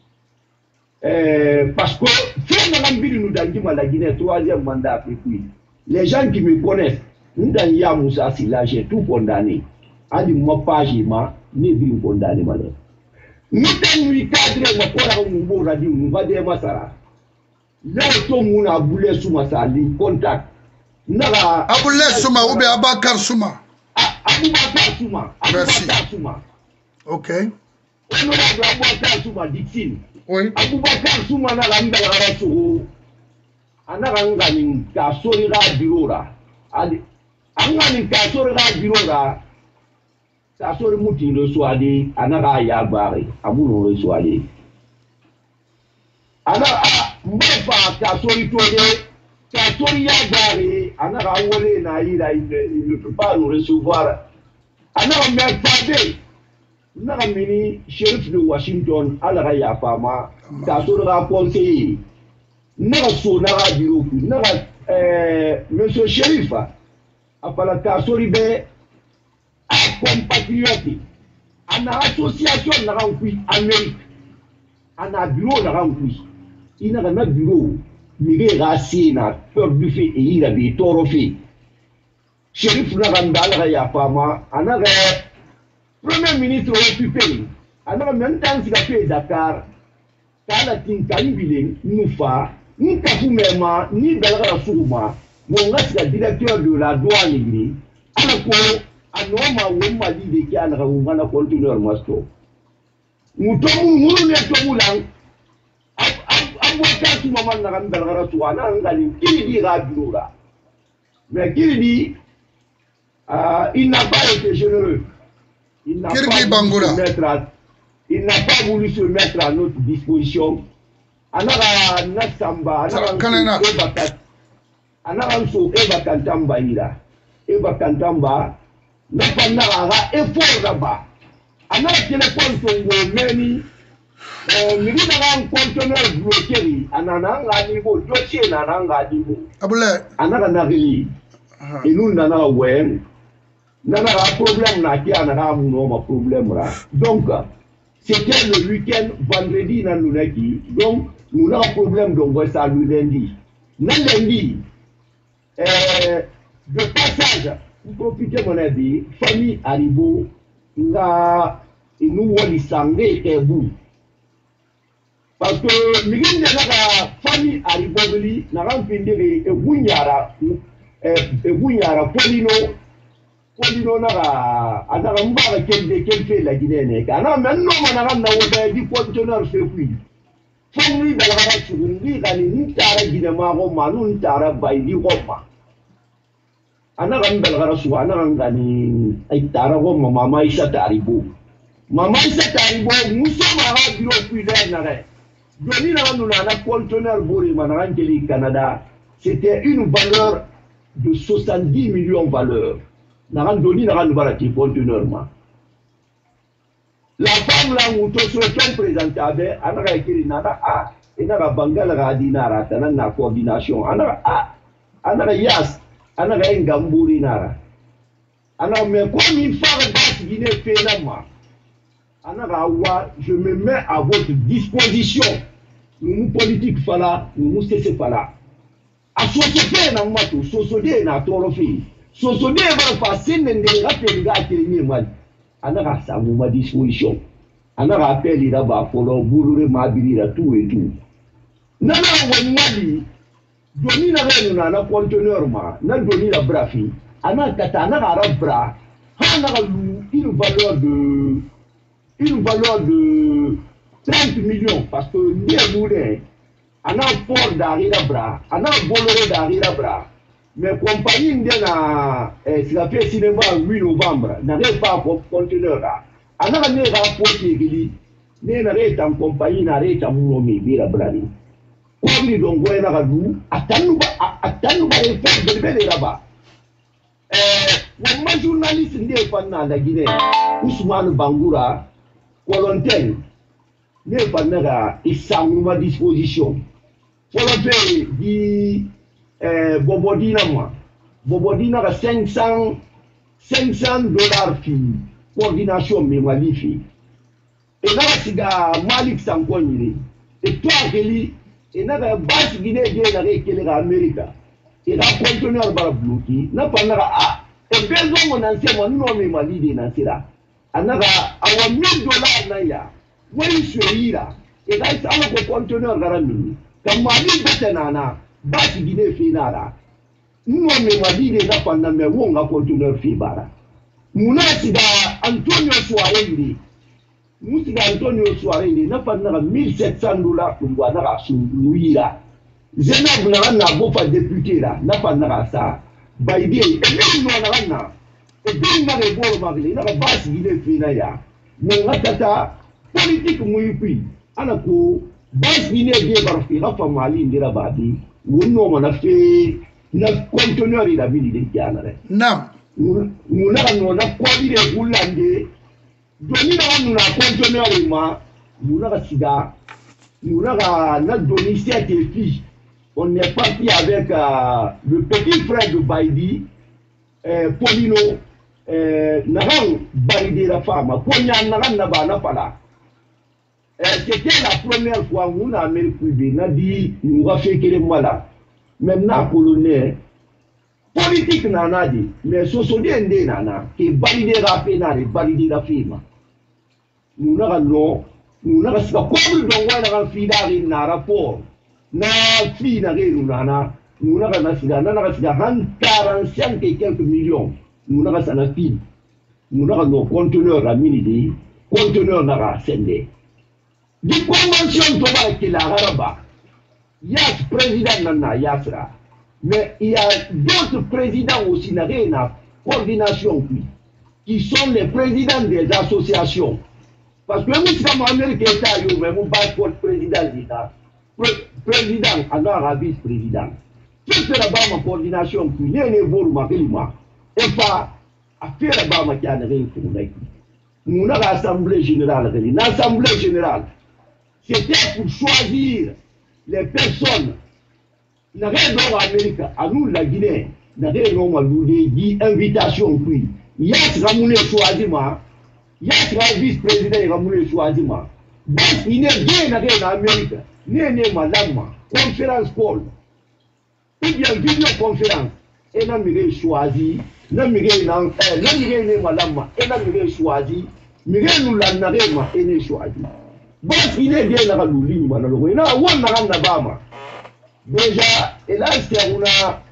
Euh, parce que, faire nous dans la Guinée, troisième mandat après puis, les gens qui me connaissent, nous dans Yamoussa, si là j'ai tout condamné. Ali moi pas j'ai ma, ni bien condamné malheur. Nous dans huit cadres, ma pour un nouveau radio, nous va dire Massara. Là tout le monde a voulu sous Massa, les contacts. Nala. Aboulé Souma ou bien Abakar Souma. Aboubacar Souma. Aboubacar Souma. Ok. Honorable Aboubacar Souma, Dixine. Oui. Aboubacar Souma n'a la mbela rasou. Anaranga ni kasori la birora. Ali. Anga ni kasori la birora. Kasori muti le soadi. Anara ya bari. Amuno le soadi. Anara mbafa kasori toye. Kasori ya bari. Anara wole na ira il ne peut pas nous recevoir. Anara merfade. Nara mini shérif de Washington alara ya fama. Kasori la conseiller. Nara so nara biroku. Nara euh monsieur shérif. Apala kasori be a compatriote. A ana association na rankui Amérique ana bureau na rankui ina na bureau mire rasi na peur du fait et il a bi toro fait Chérif na randala ya fama ana premier ministre occupé ana même temps si fait Dakar kala tinkani bilen nufa ni kafumema ni dalga suma mon nga directeur de la douane ni ana ko anoma wumma di de kiana ka wumana conteneur masto mutomu munu ne to mulang avocat qui maman na kan dalga suwana ngali kiri di radura mais kiri di ah il n'a pas été généreux il n'a pas voulu se mettre à, il n'a pas voulu se mettre à notre disposition anara nasamba anara ebakat anara so ebakantamba ira ebakantamba na panara effort là-bas anara téléphone tongo meni eh milina ran conteneur bloqué anana ngani bo dossier na nanga dibo abule anara nagili inu nana wen nana problème na ki anara muno ma problème là donc c'était le week-end vendredi na lunaki donc nous avons un problème donc on va le lundi. Le lundi, euh, de passage, vous profitez mon avis, famille Haribo, nous avons une santé et vous. Parce que nous avons famille Haribo, nous avons fini et Bounyara, et Bounyara, Polino, Polino Nara, on a un bar qui fait la Guinée. On a maintenant un dit conteneur fait plus. Famille de la Surundi, ni Tara Guinamaro, Manu Tara by the Roma. Anaran Belgarasu, Anarangani, Aitara Roma, Mama Isataribo. Mama Isataribo, Moussama, Biro Pudanare. Donina Nuna, conteneur Bori Manarangeli, Canada, c'était une valeur de soixante-dix millions de valeurs. Naran Doni Naran Barati, conteneur. La femme là où tu se présente avec Anara Kiri Nana A, et Nara Bangal Radinara, Tanana coordination, Anara A, Anara Yas, Anara Ngamburi Nara. Anara, mais comme une femme basse Guinée Pénama, Anara Awa, je me mets à votre disposition. Nous, politique, fala, nous, c'est pas là. À Sosodé, n'a pas tout, Sosodé, n'a pas tout fait. Sosodé va passer, n'a pas fait, n'a pas fait, anara sa ma disposition anara appel ira ba folo bulure mabiri la tout et tout nana wani doni na renu na na conteneur ma na doni la brafi ana kata na ra bra ha na lu une valeur de une valeur de trente millions parce que ni boule ana port d'arira bra ana bolore d'arira bra mais compagnie ndena eh si la fait cinéma huit novembre n'avait pas conteneur là anaka ne rapport kili ne na reta compagnie na reta muno mi bira brani ko ni dongo na gadu atanu ba atanu ba e fa de bele raba eh wo ma journaliste ndé fanna la Guinée Ousmane Bangoura volontaire ne fanna ga isangu ma disposition volontaire di Eh, Bobodina moi. Bobodina a cinq cents dollars fille. Coordination mais mali fille. Et là, c'est Malik Sankoni. Et toi, Kelly, et là, la base Guinée de la République Amérique. Et là, conteneur va bloquer. N'a pas à. Et bien, mon ancien, mon nom est mali de Nassira. Anaga, à mille dollars naya. Oui, sur l'île. Et là, c'est un conteneur garami. Comme Mali de Nana. Basi Guinée finara. Nous me m'a dit déjà pendant mes wonga conteneur fibara. Mouna sida Antonio Soiré. Nous sida Antonio Soiré, n'a pas mille sept cents dollars pour voir la sououira. Zena n'a na bofa député là, n'a pas na ça. Baïdi, et bien nous en a. Et bien n'a les beaux maris, n'a pas basi Guinée finaya. Mon tata politique mouipi. Anako, basi Guinée bien barfi, rafa mali ndira badi. Nous on fait neuf conteneurs il a vu les gars non nous nous on a quoi dire Hollande doni na nous na conteneur ma nous na sida nous na na doni sept filles on est parti avec euh, le petit frère de Baïdi euh, Polino eh nagan baridira fama konya nagan na bana fala eh c'était la première fois où on Amérique bi na di nga fekere mala maintenant colonel politique nana di mais sosodi ende nana ke baridira fe na baridira fima nous naga no nous naga sika ko do wala ga fidari na rapport na fi na ge nana nous naga na sika na naga sika quarante-cinq et quelques millions nous naga sana fi nous naga no conteneur à mini conteneur naga sende di convention to ba ki la garaba yes président nana yasra mais il y a d'autres présidents aussi na na coordination qui sont les présidents des associations. Parce que nous sommes en Amérique, nous avons un président d'État, président, alors un vice-président. Tout ce là-bas, ma coordination, qui n'est pas pour moi, et pas à faire là-bas, ma canne, nous avons l'Assemblée générale. L'Assemblée générale, c'était pour choisir les personnes. Nous avons en Amérique, à nous, la Guinée, nous avons dit invitation. Il y a ce choisi, il y a un vice-président qui a choisi. Donc, il n'est bien en Amérique. Il n'est pas madame. Conférence call. Il y a une vidéoconférence. Et là, il a choisi. Là, il a madame. Et là, il a choisi. Il a choisi. Donc, il est bien dans le ligne. Il a choisi. Déjà, et là, c'est un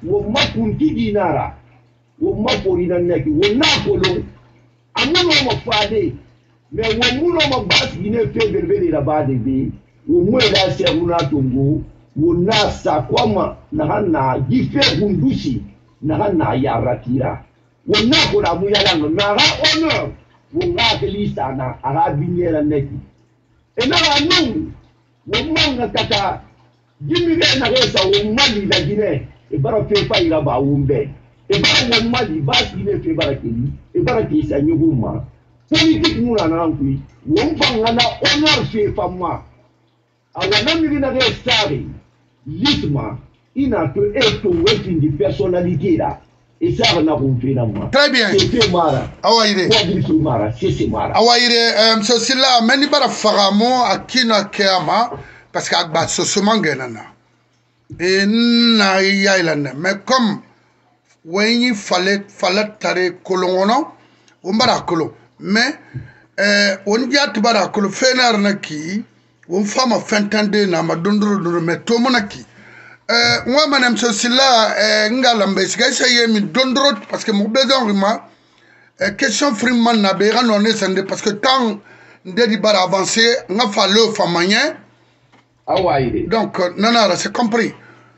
peu nara. Wo mapori na neki wo na polo amuno mo fade me wo muno mo bas gine febele la bade bi wo mo da se una tongo wo na sa kwama na hana gife gundushi na hana ya rakira wo na ko la mu ya la na ra honor wo nga kelisa na ara binyera neki e na anu wo manga kata gimi na resa wo mali la gine e bara fe fa ira ba wumbe. Et bien, le Mali, il est fait barakeli, et barakeli, c'est un mouvement. Politique, nous, on a un pays. On a honneur fait femme. Alors, on a un restari, l'isma, il n'a que être une personnalité là. Et ça, on a compris dans moi. Très bien. C'est Mara. Awaïre. C'est Mara. Awaïre, M. Silla, mais il y a un faramo à qui n'a qu'à parce qu'il y a un sosement ganana. Et n'a y a mais comme. Wenyi fallait fallait tare kolongono umbara kolo mais euh on jat bara kolo fenar naki on fama fentande na madondro do mais to monaki euh moi madame Sosila euh ngalambe sika saye mi dondro parce que mon besoin ma question friman na be non sende parce que tant ndedi bara avancer nga fallo famanya awaide donc nanara c'est compris.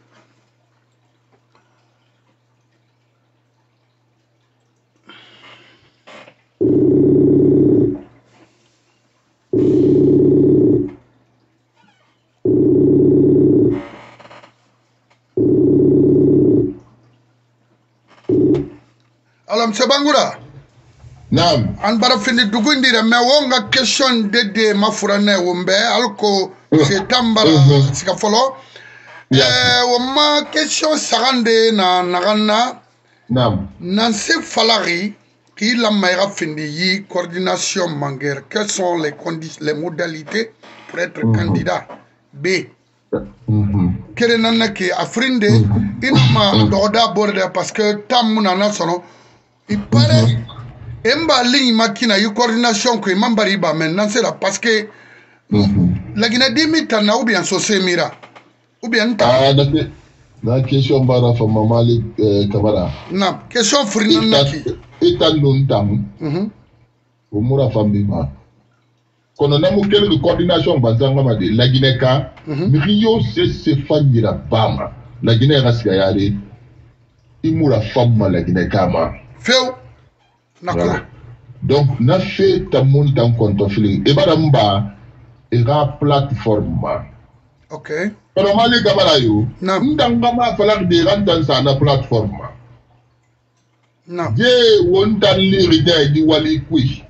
Alors, M. Bangoura, Nam. an bara fini dugundi de me wonga question de de mafurane wombe alko c'est tambara sika folo eh woma question sarande na nagana Nam. Nancy Falari qui la meilleure fini yi coordination manguer quelles sont les conditions les modalités pour être mm -hmm. candidat B kere nanna ki afrindi inama doda borde parce que tam nana sono il paraît emba ligne makina yu coordination ko mambari ba maintenant c'est là parce que la Guinée dimita na ou bien so mira ou bien ah d'accord la question bara fa mamali kabara na question frina naki etan non tam mhm o mura fambi ma kono na mu kele coordination bazanga ma de la Guinée ka miriyo se se fanyira bama la Guinée rasika yale imura famma la Guinée kama feu nakolo donc na fait ta monde en compte feeling e bara mba e ra plateforme ok pero mali kabara yo na ndanga ma falak de rantan sa na plateforme na je wontan liri de di wali kwi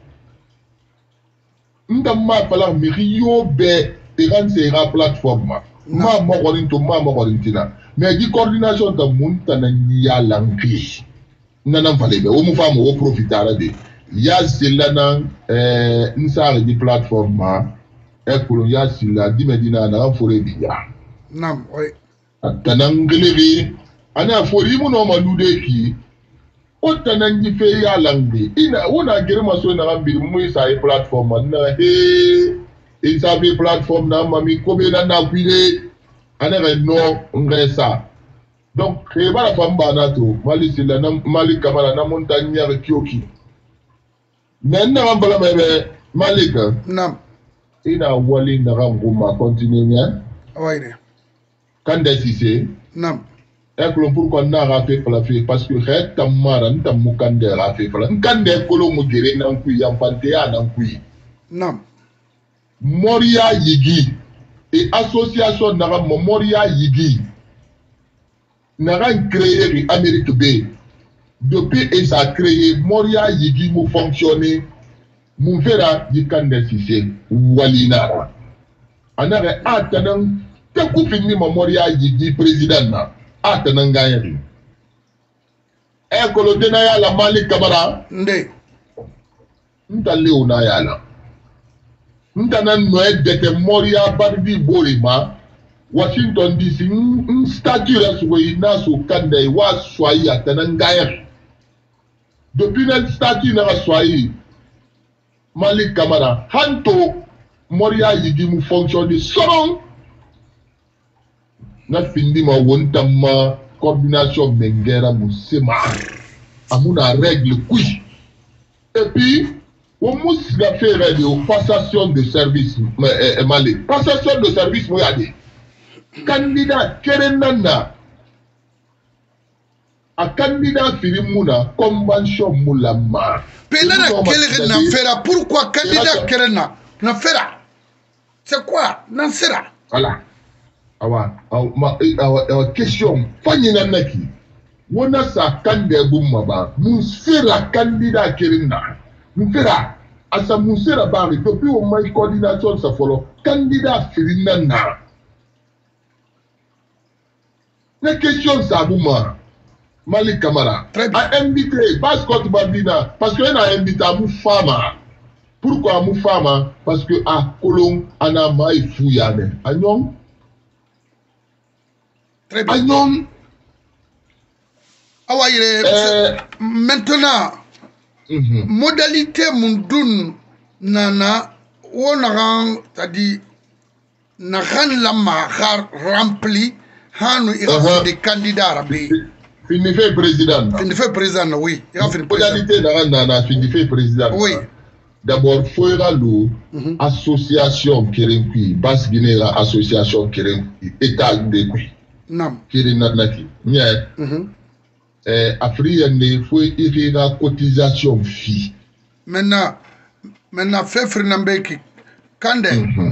ndamma falak mi riyo be e ran se ra plateforme ma mo gorin to ma mo gorin tina mais di coordination ta munta na ya lanki nanan fale be o mu fama o profitara de ya silana eh nsa di platform ma e ko ya sila di medina na fore biya nam oui tanan gelebi ana fori mu no malude ki o tanan ji fe ya langbe ina wona girma so na gambi mu isa e platform na he isa be platform na mami ko be na na kwire ana ga no ngesa donc e bara famba na to mali sila na mali kamara na montagne avec kioki maintenant on bala mebe malika nam ina wali na nguma continue bien oui de kande sise nam e ko pourquoi na ga fait la fait parce que het tamara ntam mukande ga fait la kande ko lo mu gere na ku ya pante ya na ku nam moria yigi et association na moria yigi n'a rien créé en Amérique B. Depuis et ça a créé, Moria Yigi mou fonctionner, mou vera yikande sise, walina. Anare atanan, te kou fini ma Moria Yigi président na, atanan ganyari. E kolo dena ya la Malik Kamara, nde nta leo na ya la. Nta nan noe dete Moria Bardi Borima, Washington D C un statut rasuwe naso kande wa swai atanangaya depuis le statut na swai Malik Kamara hanto Moria Yigi mu fonctionne selon na findi ma wonta ma coordination mengera musema amuna règle kui et puis on mus la faire radio passation de service eh, Malik passation de service mo yadi candidat kerenana a candidat firimuna convention mulama pelana kele na fera pourquoi candidat kerena na fera c'est quoi na sera voilà awa awa awa question fanyina naki wona sa kande bumma ba mun sera candidat kerena mun fera asa mun sera ba depuis au mai coordination sa folo candidat firinana. La question ça Bouma, Malik Kamara a invité Baskot Babina parce qu'il a invité à Moufama. Pourquoi Moufama? Parce que à Colomb, Anama et Fouyane. Agnon? Très bien. Agnon? Ah ouais, euh, maintenant, mm-hmm. modalité Mundoun Nana, on a c'est-à-dire, Naran Lama rempli. Hanu il a fait des candidats rabbi. Fini fait président. Fini fait président, oui. Il a fait modalité Nana fini fait président. Oui. D'abord, faut y aller association Kerenkui, Basse Guinée association Kerenkui, État de Kui. Non. Kerenanaki. Nya. Eh Afrique ne faut y faire cotisation fee. Maintenant, maintenant fait Frinambeki. Kande.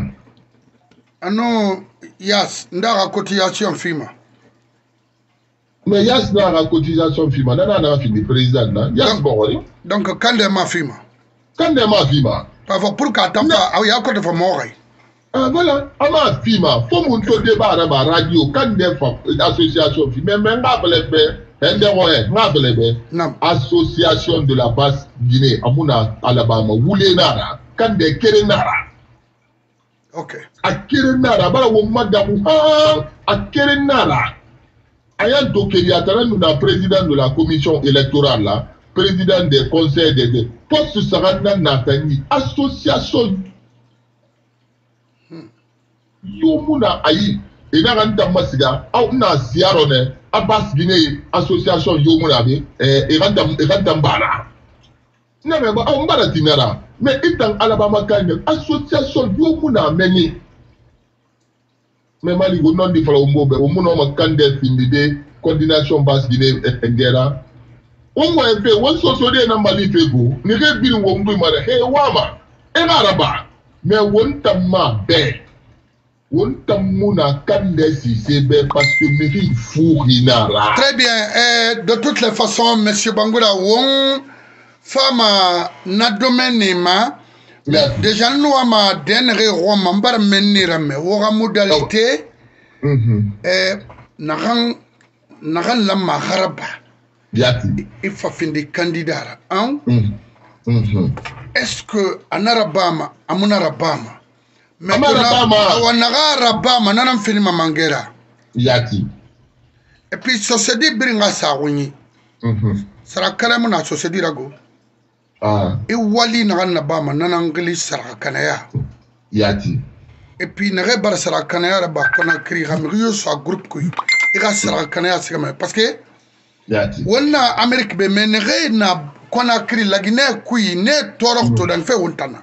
Ano Yas, ndara cotisation fima. Mais Yas ndara cotisation fima, nana na fini président na. Yas bon. Donc kande ma fima. Kande ma fima. Parfois pour qu'à temps pas, ah oui, à côté de mort. Ah voilà, ama fima, faut mon to débat na ba radio, kande fa association fima, mais ngabele be, ende roye, ngabele be. Association de la Basse Guinée, amuna Alabama, wule nara, kande kere nara. Ok. A Kerenara, bala wo madamu, ah, a Kerenara. Ayan Tokeri Atana, nous sommes président de la commission électorale là, président des conseils des postes Sarana Natani, association. Yomuna Ayi, et Naranta Masiga, Auna Siarone, Abbas Guinée, association Yomuna, et Rantambara. Non, mais on va la tinara. Mais étant Alabama Kanye, association Yomuna Meni. Mais Mali, vous n'en dites pas au mot, au monde, Kande, Findide, coordination basse Guinée et Guerra. On va faire, on se souvient d'un Mali Fego, n'y a pas de Wombu Mare, Hey Wama, et Araba. Mais on t'a ma bé. On t'a mouna Kande si c'est bé parce que Miri Fourinara. Très bien. Et de toutes les façons, M. Bangoura, on. Fama na domaine ma déjà nous ama denre roma mbar menira me wora modalité eh naran naran la maghraba Yati. Il faut faire des candidats. Hein? Mm. Mm-hmm. Est-ce que en Arabama, à mon Arabama, maintenant, on a Arabama, on a fini ma mangera. Yati. Et puis, société bringa sa wini. Sera carrément na société rago. Ah. Et wali na Arabama, na anglais sera kanaya. Yati. Et puis, na rebar sera kanaya raba kona kri ramiriyo sa groupe kui. Ira sera kanaya sigama. Parce que, Yati. Wana Amérique be menere na kona kri la Guinée kui ne torok to dan fe wontana.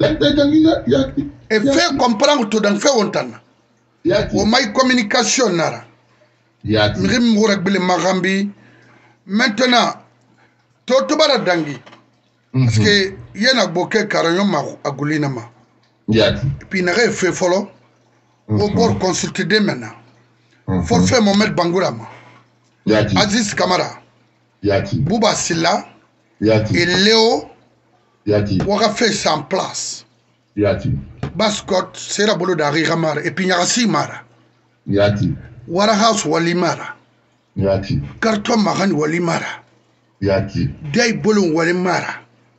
Yati. Et fait comprendre to dan fe wontana. Yati. O my communication nara. Yati. Mrim murak bile magambi. Maintenant, toto bara dangi. Parce que yena boke karayon ma agulina ma. Yati. Et puis nare fait follow. Au bord consulter des maintenant. Forfait Mohamed Bangoura ma. Yati. Aziz Kamara. Yati. Bouba Silla. Yati. Et Léo. Yati. Waka fait ça en place. Yati. Bascot, Sera Bolo d'Ari Ramara. Et puis Nyarasi Mara. Yati. Warahouse Walimara. Yati. Carton Maran Walimara. Yati. Day Bolon Walimara.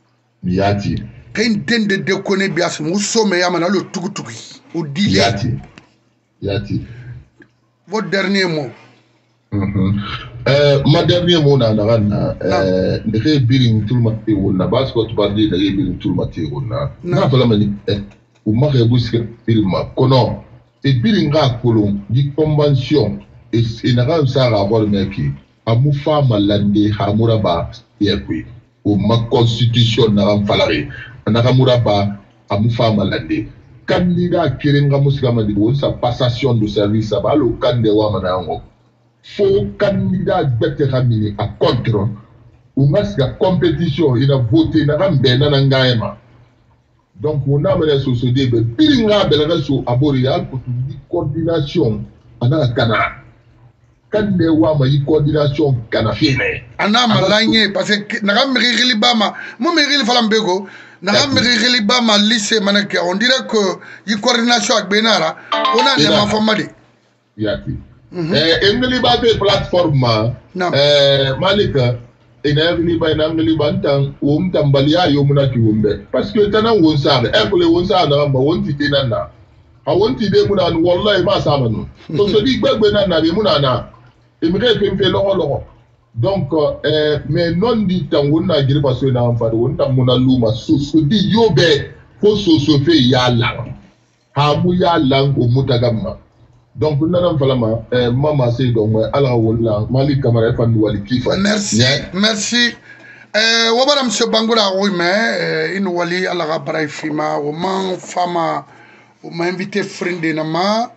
Yati. Kain den de dekone bias muso me yamana le tugutugi. Ou dile. Yati. Yati. Votre dernier mot. Mm-hmm. Euh, ma dernier mot na na euh de biring tout le matin on parce que tu parles de biring tout le matin on na fala mani o ma rebuska ilma kono e biringa kolon di convention et et na ga sa ga bol meki amu fama lande hamura ba yekwi o ma constitution na ga falare na ga muraba amu fama lande candidat kiringa musika mandi on sa passation de service ba lo kande wa manango faux candidat bête ramini à contre ou masque à compétition il a voté na rambe na ngaema donc on a mené sur ce débat piringa belga so aboria pour une coordination ana kana kande wa ma yi coordination kana fine ana malanye parce que na ga miri bama mo miri falam bego na ga miri bama lycée manake on dirait que yi coordination ak benara on a les mafamadi yati eh engli ba be platform eh malika ina engli ba ina engli ba ntan o mtambalia yo muna ki wumbe parce que tana won sa e ko le won sa na ba won ti tena na ha won ti de muna wallahi ma sa ma no to so di gbegbe na na be muna na e mi re fe fe lo lo donc eh mais non di tan won na giri parce que na am fa won tam muna luma so so di yo be fo so so fe ya la ha mu ya la o mutagamma. Donc, nous avons fait la maman, c'est donc, ala wala, Malik Kamara, fan wali kifa. Merci, merci. Euh, wabara monsieur Bangoura, oui, mais, in wali, ala rabara fima, ou man, fama, ou ma invité frinde nama,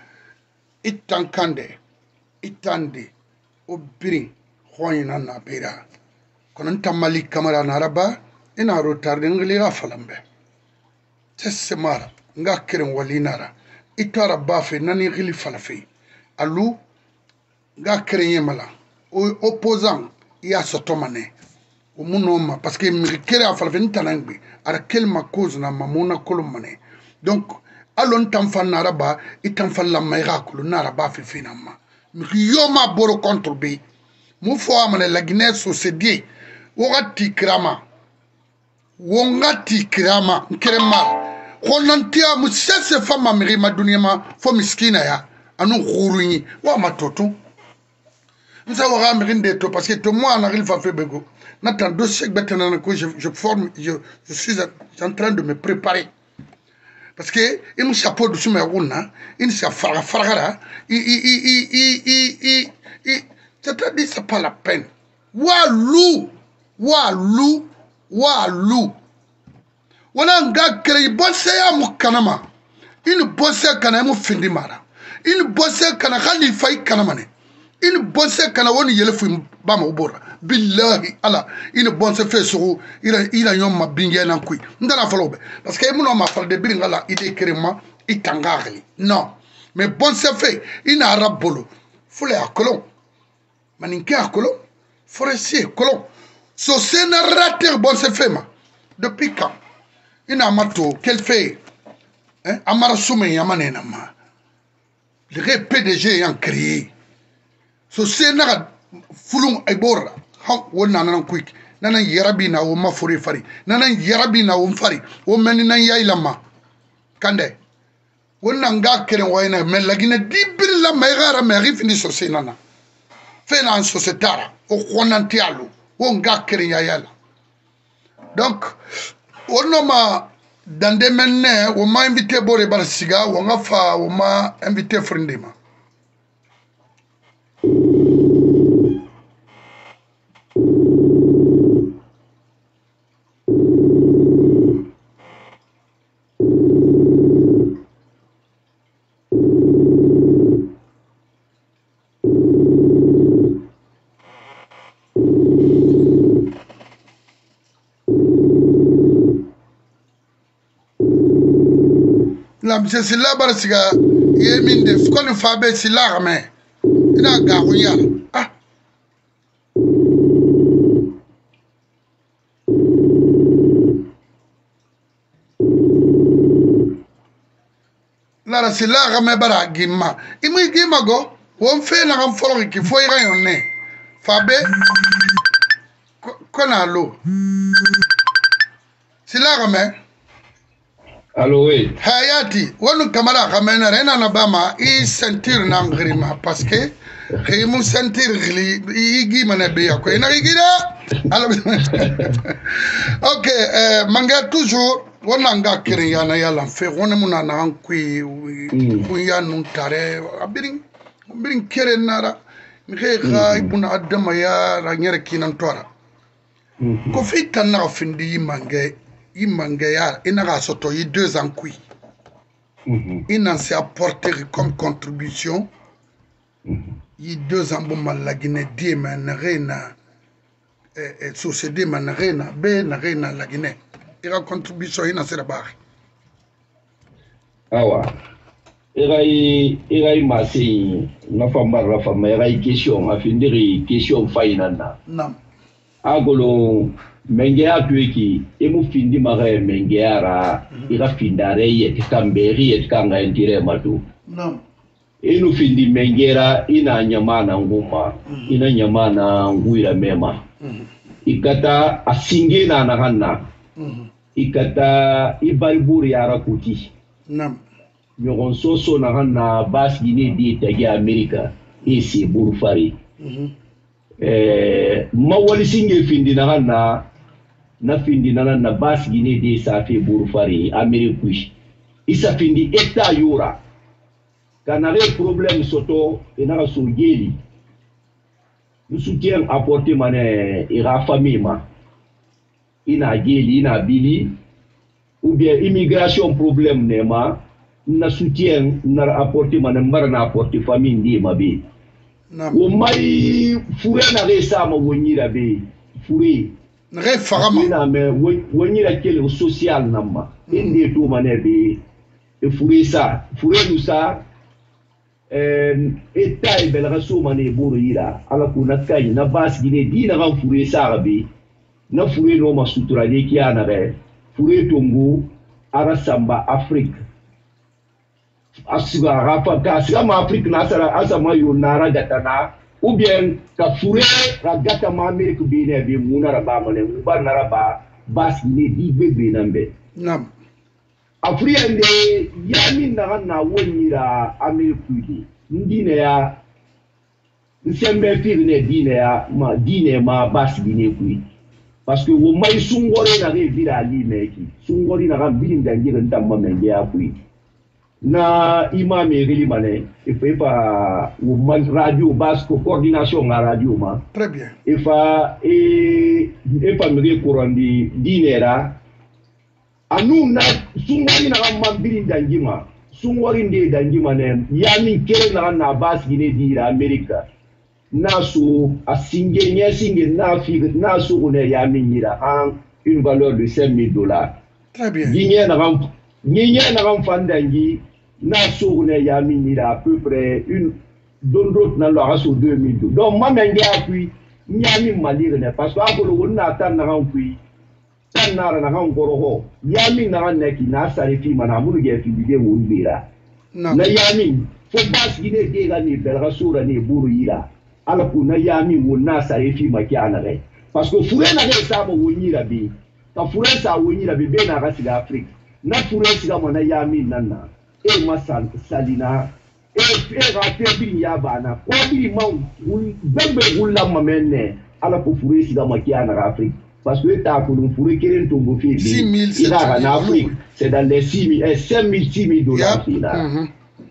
itankande, itande, ou biring, hoyna na bira. Konanta Malik Kamara naraba, ina rotarde ngli rafalambe. C'est mara, nga keren wali nara. Itara bafe nani gili falafe alu ga krenye mala o opposant ya sotomane o munoma parce que mi kere afalafe ntanangbe ara kelma cause na mamona kolomane donc alon tamfa naraba itamfa la mayra kulu naraba fe finama mi yoma boro contre be mu fo amane la Guinée société wogati krama wongati krama krema Ronantia musese fama miri maduniama fo miskina ya anu khurunyi wa matoto nsa wa mirinde to parce que to moi na rilfa febego natan dossier betana ko je je forme je je suis en train de me préparer parce que il chapeau de suma wona il sa fara fara i i i i i i c'est-à-dire c'est pas la peine walou walou walou wana nga kere bosse ya mukanama ini bosse kana mu findi mara ini bosse kana khali fay kana mane ini bosse kana woni yelefu bama ubora billahi ala ini bosse fe so ira ira nyom ma binge na kui ndana falobe parce que muno ma fal de biringa la ide kerema itangali non mais bosse fe ina arabolo fule akolon maninke akolon forestier kolon so c'est narrateur bosse fe ma depuis quand ina mato quel fait hein amara sume yamane na ma le P D G yan créé so c'est na fulung ebora ha wonna nan quick nan yarabi na wo mafuri fari nan yarabi na wo fari wo men nan yaylama kande wonna nga keren wayna men lagina dibir la may gara me rifini sosé nana fena en sociétara o konanti alu wo nga keren yayala donc onoma dande menne wo ma invité bore bar siga wo nga fa wo ma invité frindima la monsieur sila bar siga yemin de ko ni fabe sila me ina ga hunya ah la sila me bara gimma imi gimma go won fe na kan folo ki fo ira yonne fabe ko na lo sila me Allo oui. Hayati, wonu kamara kamena rena na bama i sentir na ngrima parce que khimu sentir gli igi mana beya ko ina igira. Alors OK, euh manga toujours wona nga kirin yana yalla fe wona muna na ankui ku ya nun tare abirin birin kirin nara nge ga ibuna adama ya ra nyere kinan tora. Ko fitan na findi mange Imangaya, il n'a pas eu deux ans. Il n'a pas apporté comme contribution. Il y a deux ans, la Guinée, il y a une société, il y a une la Guinée. Il y a une contribution, il y a une barre. Ah ouais. Il y a une masse, la femme, la femme, il y a une question, il y a une question finale. Non. Agolo. Mengea tueki emu findi mare mengea ra ira findare ye tikamberi ye tikanga entire matu no inu findi mengera ina nyamana nguma mm. ina nyamana nguira mema mm. ikata asinge na nahanna mm. ikata ibalburi yara kuti nam nyogon soso nahanna bas gine di tagi Amerika isi burfari mm -hmm. eh mawali singe findi nahanna na findi nana na bas gine de safi burfari Amerika isa findi eta yura kanare problème soto enara so geli le soutien apporté mané ira famille ma ina geli ina bili ou bien immigration problème nema na soutien na apporté mané mbara na apporté famille ndi mabe o mai fure na resa ma wonyira be fure Nre farama na me wonyira kele social namma inde to mané be e fure sa fure nous ça euh eta e bela raso mané boro yira ala kuna kai na bas gine dina kan fure sa be na fure no ma sutura de kiana be fure tongo ara samba Afrique asiga rafa ka asiga ma Afrique na sara asama yo nara gatana ou bien ka fure ragata ma Amerique be ne be munara ba mané ba nara ba bas gine di bebe nambe nam Afriende yami na na wonyira Amerika ndine ya nsembe firne dine ya ma dine ma bas dine kui parce que wo mai sungore na re vira ali meki sungori na gambili ndangira ntamma menge ya kui na imam egeli mane ifefa wo man radio basco coordination na radio ma très bien ifa e e famille courandi dinera anu na sungori na gambili ndangima sungori nde ndangima ne yami kere na na bas gine dira America naso asinge nyesinge na fi na so ne yami nira en une valeur de cinq mille dollars très bien gine na gam gine na gam fandangi na so ne yami nira à peu près une dondot na lo aso deux mille donc ma menge appui nyami malire ne parce que akolo wonna tan na gam puis tan na na gam goroho yami na na ki na sare fi mana murge fi bige wondira na yami fo bas gine de ga ni bel rasura ni buru yira ala ko na yami wonna sare fi makiana re parce que fure na re sa mo woni rabi ka fure sa woni rabi be na ga siga Afrique na fure siga mo na yami nanna e masal salina e e ga te bi ya bana ko bi ma bembe wulla mamenne ala ko fure siga makiana ga Afrique parce que ta ko fure keren to bo fi six mille en Afrique c'est dans les six mille et cinq mille six mille dollars là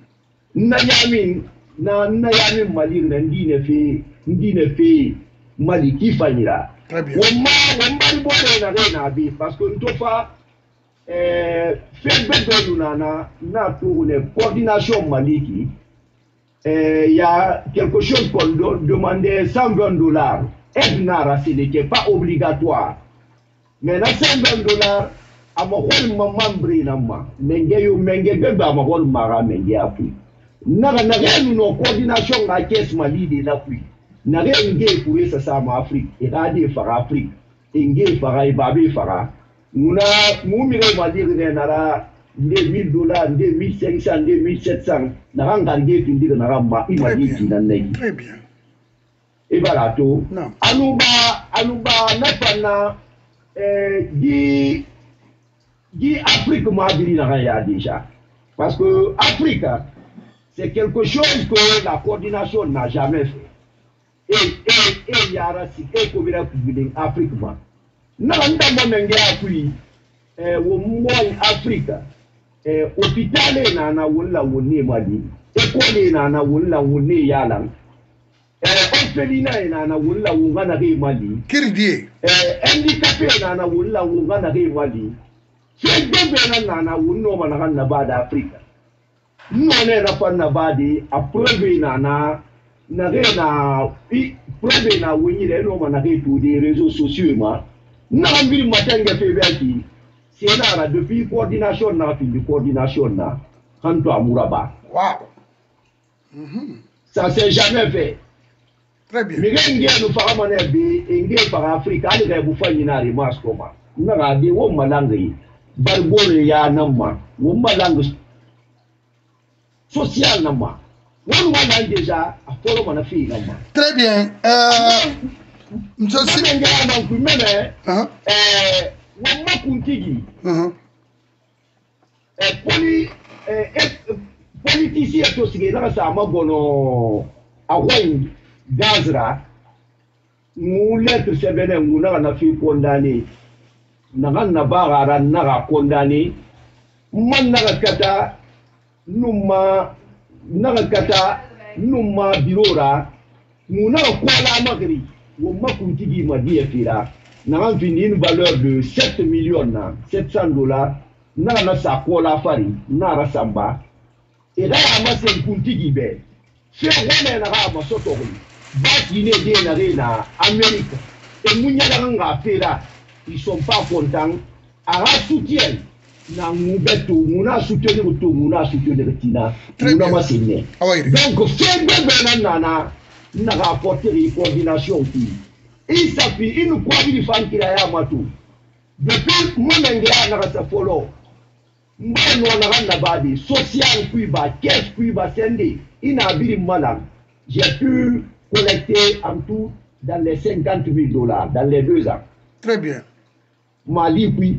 na yamin na na yamin mali na ndine fe ndine fe mali ki fanyira woma woma bo na na bi parce que ntofa euh fait bebe na na na pour une coordination maliki euh il y a quelque chose qu'on demandait cent vingt dollars aide nara ce n'est pas obligatoire mais na cent vingt dollars amahol mamambri na ma menge yo menge bebe amahol mara menge afi naga naga no coordination ga caisse mali de la pluie naga nge pour ça ça ma Afrique et radi fara Afrique nge fara ibabe fara muna mumire ma dire nara les mille dollars des mille cinq cents des mille sept cents naga ngarge tindi naga ma imadi tinanai très bien et voilà tout anuba anuba napana euh di di Afrique ma dire naga ya déjà parce que Afrique c'est quelque chose que la coordination n'a jamais fait. Et et et yara si et combien de Afrique ma. Na nda mo menge afui eh wo mo Afrique eh hôpital na na wala woni mali école na na wala woni yalan eh orphelinat na na wala wona ga mali kirdie eh handicapé na na wala wona ga mali c'est bebe na na wono mana na bada Afrique non na fanna badi a preuve na na na na i preuve na woni le no mana ke to des réseaux sociaux ma na mbiri matanga fe baki c'est na depuis coordination na fi coordination na kanto amuraba wow mm ça s'est jamais fait très bien mais ngi no fara mané bi ngi para Afrique ali ga bu fanyi na remas koma na ga di wo malangi barbore ya namma wo malangi social nama on va déjà à follow mon fille nama très bien euh je sais nga na ku meme hein euh wo ma kuntigi hein euh poli euh politicien to sige na sa ma bono awen gazra mu lettre sebene mu na na fi condamné na na bagara na ga condamné man na kata numa naga kata numa birora muna kwala magri wo makuntigi madia fira na fini une valeur de sept millions na sept cents dollars na na sa kwala fari na rasamba et là ma c'est kuntigi be c'est vraiment na ga masoto ba kine de na rena Amérique et munya nga fira ils sont pas contents à soutien na mubeto muna soutenir to muna soutenir tina muna masigné donc fait bebe na na na rapporter une coordination qui il s'appuie il nous croit il fait qu'il a matou depuis mon engrais na sa follow mbano na na badi social puis ba cash puis ba sende ina biri malam j'ai pu collecter en tout dans les cinquante mille dollars dans les deux ans très bien Mali, puis,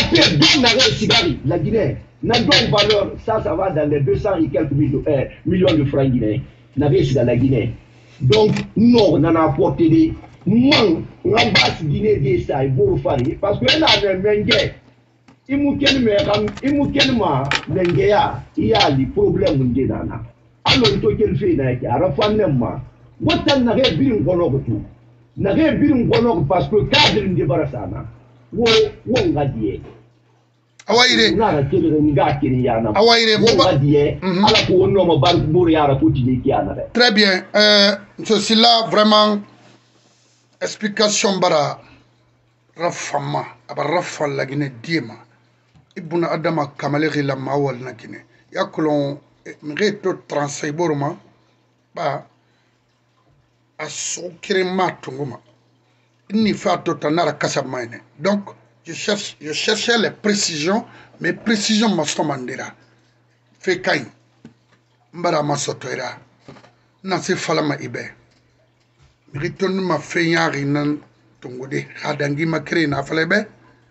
la Guinée, n'a donc valeur, ça, ça va dans les deux cents et quelques millions, euh, millions de francs guinéens, n'avait dans la Guinée. Donc, non, on en a apporté des man, on a basse Guinée des ça, il faut faire, parce que là, le mengue, il m'a il m'a il y a des problèmes de nana. Alors, il faut qu'il fait, il y a un fan, what n'a rien bien qu'on tout. N'a rien bien qu'on parce que cadre ne débarrasse pas. Wo wo ngadiye awaire na kele ngakiri yana awaire wo ngadiye ala ko no mo bar bur yara puti de kiana très bien euh ceci là vraiment explication bara rafama aba rafal la gine diema ibuna adama kamale la mawal na gine yakulon mreto transfer boroma ba asokire matunguma ni fato tanara kasamaine. Donc je cherche je cherchais les précisions mais précisions mastomandera fait kain mbara masotoira na se falama ibe Miriton ma fenyari nan tongode hadangi ma créé na falebe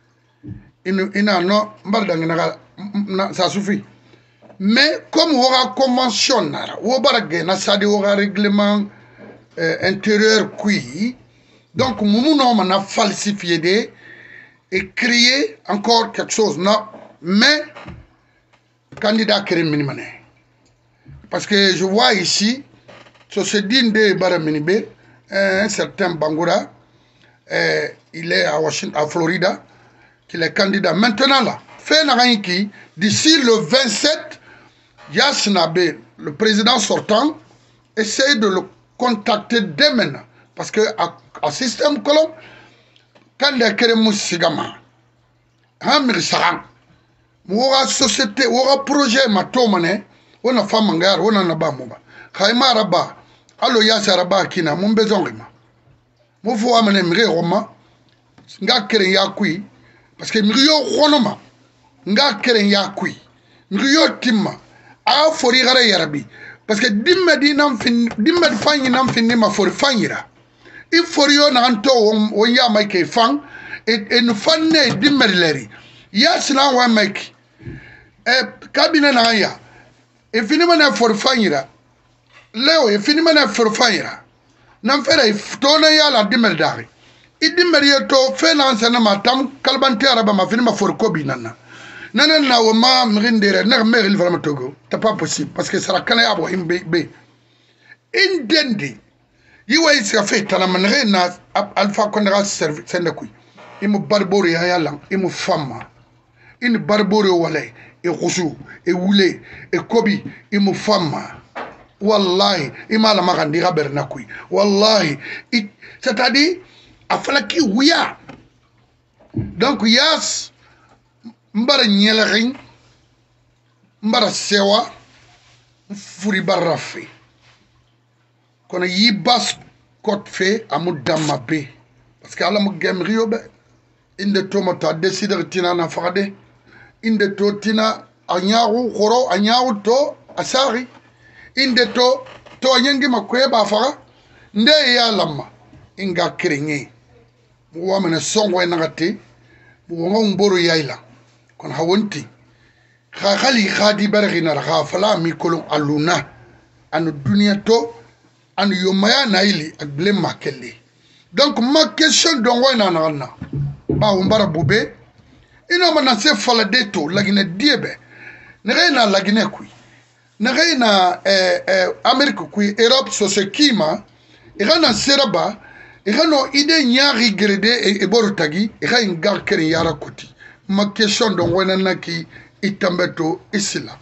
ina ina no mbardang na ça suffit mais comme on a convention nara wo barage na sadi wo règlement euh, intérieur qui donc mumu no na falsifier des et créer encore quelque chose non mais candidat créé minimum parce que je vois ici sur ce digne de Baraminibé un certain Bangoura euh, il est à Washington, à Florida, qu'il est candidat. Maintenant là, Fénaranki, d'ici le vingt-sept, Yasnabe, le président sortant, essaye de le contacter dès maintenant. Parce que à système colon, quand il y a quelqu'un sigama, Hamir Saran, Moura société, Moura projet, ma tomane, on a femme en on a nabamuba. Khaima Raba, allo Yasaraba Kina, mon besoin. Mo fo amane mire roma nga keren ya kui parce que miriyo khonoma nga keren ya kui miriyo timma a fori gare yarabi parce que dimme di nam fin dimme fanyi nam fin ma fori fanyira il foriyo na anto won ya mai ke fan et en fanne dimme leri ya sina wa make e kabine na ya e finima na fori fanyira leo e finima na fori fanyira nan fere tona yala dimmer dari i dimmer yeto finance na matam kalbante araba ma finima for kobi nana nana na wo ma mrindere na meril vraiment togo c'est pas possible parce que sera kana abo imbe be indendi yiwa isi fait tala manre na alpha kondra service senda kui imu barbori yala imu fama in barbori wale e khusu e wule e kobi imu fama wallahi imala magandira bernakui wallahi c'est-à-dire afalaki wiya donc yas mbara nyelarin mbara sewa furi barafi kono yibas kot fe amudama be parce que ala mo gem riobe inde tomata décider tina na fade inde to tina anyaru khoro anyaru to asari inde to to nyengi makwe ba fara nde ya lamma inga krenye wa mena songwe nagati bu ngo mboro yaila kon hawonti kha khali khadi barghina kha fala mi kolon aluna anu dunia to anu yomaya naili agle makelle donc ma question dongo na na ba umbara bube ino mana se fala deto lagine diebe ne reina lagine kui Nagaina eh, eh, Amérique qui Europe sur ce climat, il y a un seraba, il y a une idée nyari grede et borotagi, il y a une gare qui est yara koti. Ma question donc on a qui est tambeto ici là.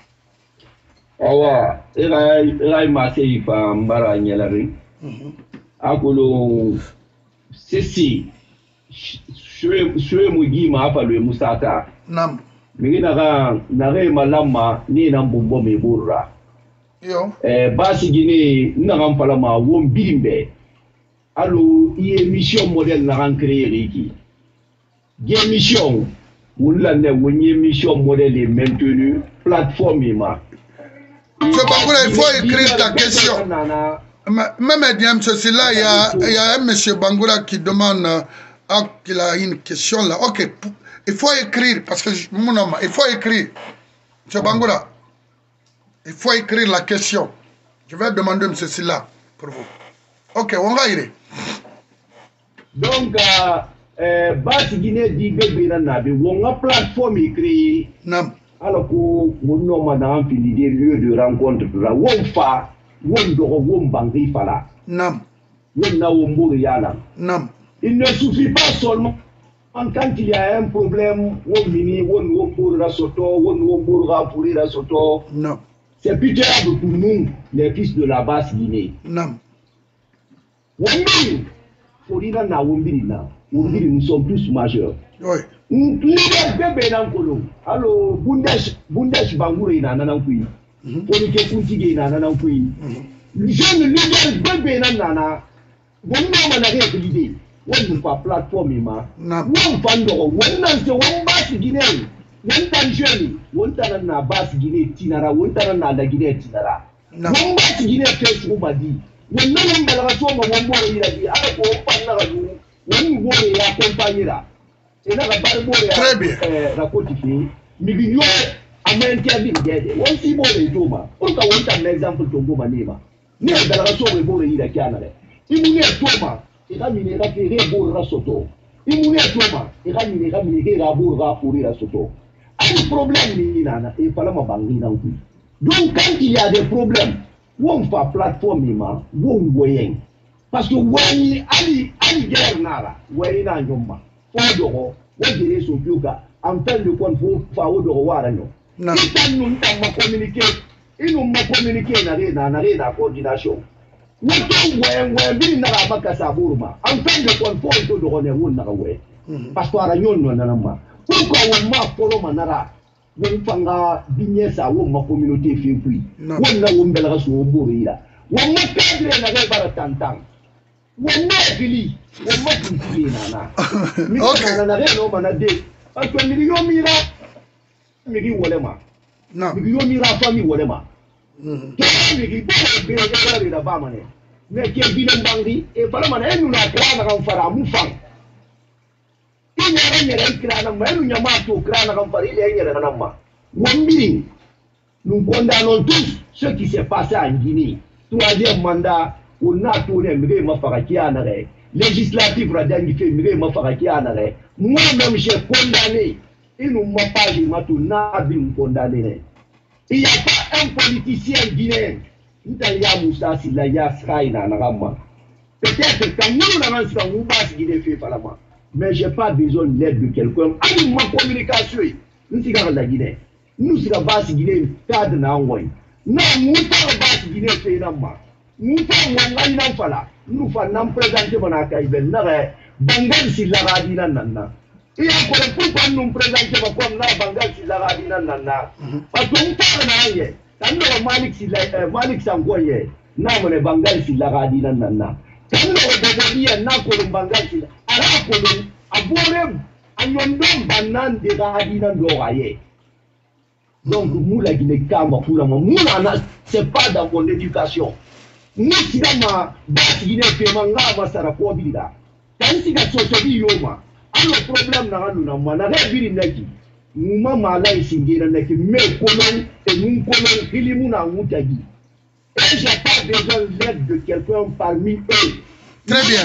Awa, il y a il y a massé fa mbara nyalari. Akolo sisi shwe shwe mugi ma fa le musata. Nam. Mingi naga nare malama ni na mbombo meburra yo eh basi gini naga mpalama won birimbe allo i émission modèle naga créer iki gi émission wala ne woni émission modèle est maintenu plateforme ma c'est pas vrai, il faut écrire ta question même bien ceci là il y a il y a un monsieur Bangoura qui demande ah, qu'il a une question là. OK. Il faut écrire, parce que mon nom, il faut écrire. M. Bangoura, il faut écrire la question. Je vais demander M. Silla pour vous. Ok, on va y aller. Donc, euh, basi Guinée dit bébé nanabe, on a plateforme écrit. Non. Alors que mon nom a fini des lieux de rencontre. On fa, on dort, on bangri fala. Non. On a un mot yana. Non. Il ne suffit pas seulement. Quand il y a un problème, on mini, on mourra soto, on mourra pour la soto. Non. C'est pitiable pour nous, les fils de la basse Guinée. Non. Wombiri, Florida na Wombiri na, Wombiri nous sommes tous majeurs. Oui. Nous sommes bébés dans le colo. Alors, Bundesh, Bundesh Bangoura na nanankui. Polike Kuntige na nanankui. Jeune leader bébé na nana. Bon nom na rien l'idée. On pas plateforme ma. On fando, on nan se on basse Guinée. On tan jeune, on tan na basse Guinée tinara, on tan na la Guinée tinara. On basse Guinée fait ce qu'on m'a dit. wonna won bala so ma won bore ira di ala ko panna ga du won bore ya accompagnera e na ga bar bore eh rakotifi mi bi yo amen ti abi dede won si bore do ma pour ka won ta exemple to go ma ne ma ni bala so we bore ira kana le imune to ma e ga mi ne ga ke re bore ra soto imune to ma e ga mi ne ga mi ke ra bore ga pour ira soto un problème ni nana et pas la bangi na oui. Donc quand il y a des problèmes, on fait plateforme ma, on voyait parce que wani ali ali guerre nara, wani na nyoma. Fo doro, wo dire so bioga, en fin de compte fo fa wo doro wara no. Itan nous ta ma communiquer, et nous ma communiquer na na na na coordination. Woto wen wen bi na ba ka saburma. En fin de compte fo to doro ne won na we. Parce que ara nyon no na ma. Pourquoi on m'a polo manara on fanga binyesa on ma communauté fait puis on na on bela so borira on ma cadre na ga baratantang on ma fili on ma fili na na mi na na ga no manade parce que mi yo mira mi gi wolema non mi yo mira fami wolema to mi gi bo be ga ga da ba mane me ke bilen bangi e fala mane enu na kwa na kan fara mu fang il y a un crâne, mais il y a un crâne comme il y a un crâne. Nous condamnons tous ce qui s'est passé en Guinée. Troisième mandat, on a tourné, mais il m'a fait un arrêt. Législatif, il m'a fait un arrêt. Moi-même, j'ai condamné. Il ne m'a pas dit, il m'a condamné. Il n'y a pas un politicien guinéen. Il y a Moussa Silla, il y a Sraïna, peut-être que quand nous avons fait un mouvement guinéen, mais je n'ai pas besoin de l'aide de quelqu'un. Avec ma communication, nous sommes la Guinée. Nous sommes la base Guinée, cadre na envoyé. Non, nous sommes la base Guinée, fait un ma. Nous sommes la Fala. Nous faisons présenter mon accueil. Bangal si la radina nana. Et encore pourquoi nous présenter comme là, Bangal si la radina nana. Parce que nous parlons de rien. Quand nous Malik si la Malik s'envoyait, nous avons Bangal si la radina nana. Quand nous avons n'a que Bangal si la Arakolon, Aborem, Anyondom, Banan, de Radina d'Oraye. Donc, nous, la Guinée-Kama, pour la moment, c'est pas dans mon éducation. Nous, si la base Guinée-Pémanga, ma Sarakobila. Quand si la société Yoma, alors le problème n'a pas, n'a pas vu neki. Nous, maman, là, il s'y neki, mais colon, et nous, colon, Kilimuna, Moutagi. Et j'ai pas besoin de l'aide de quelqu'un parmi eux. Très bien.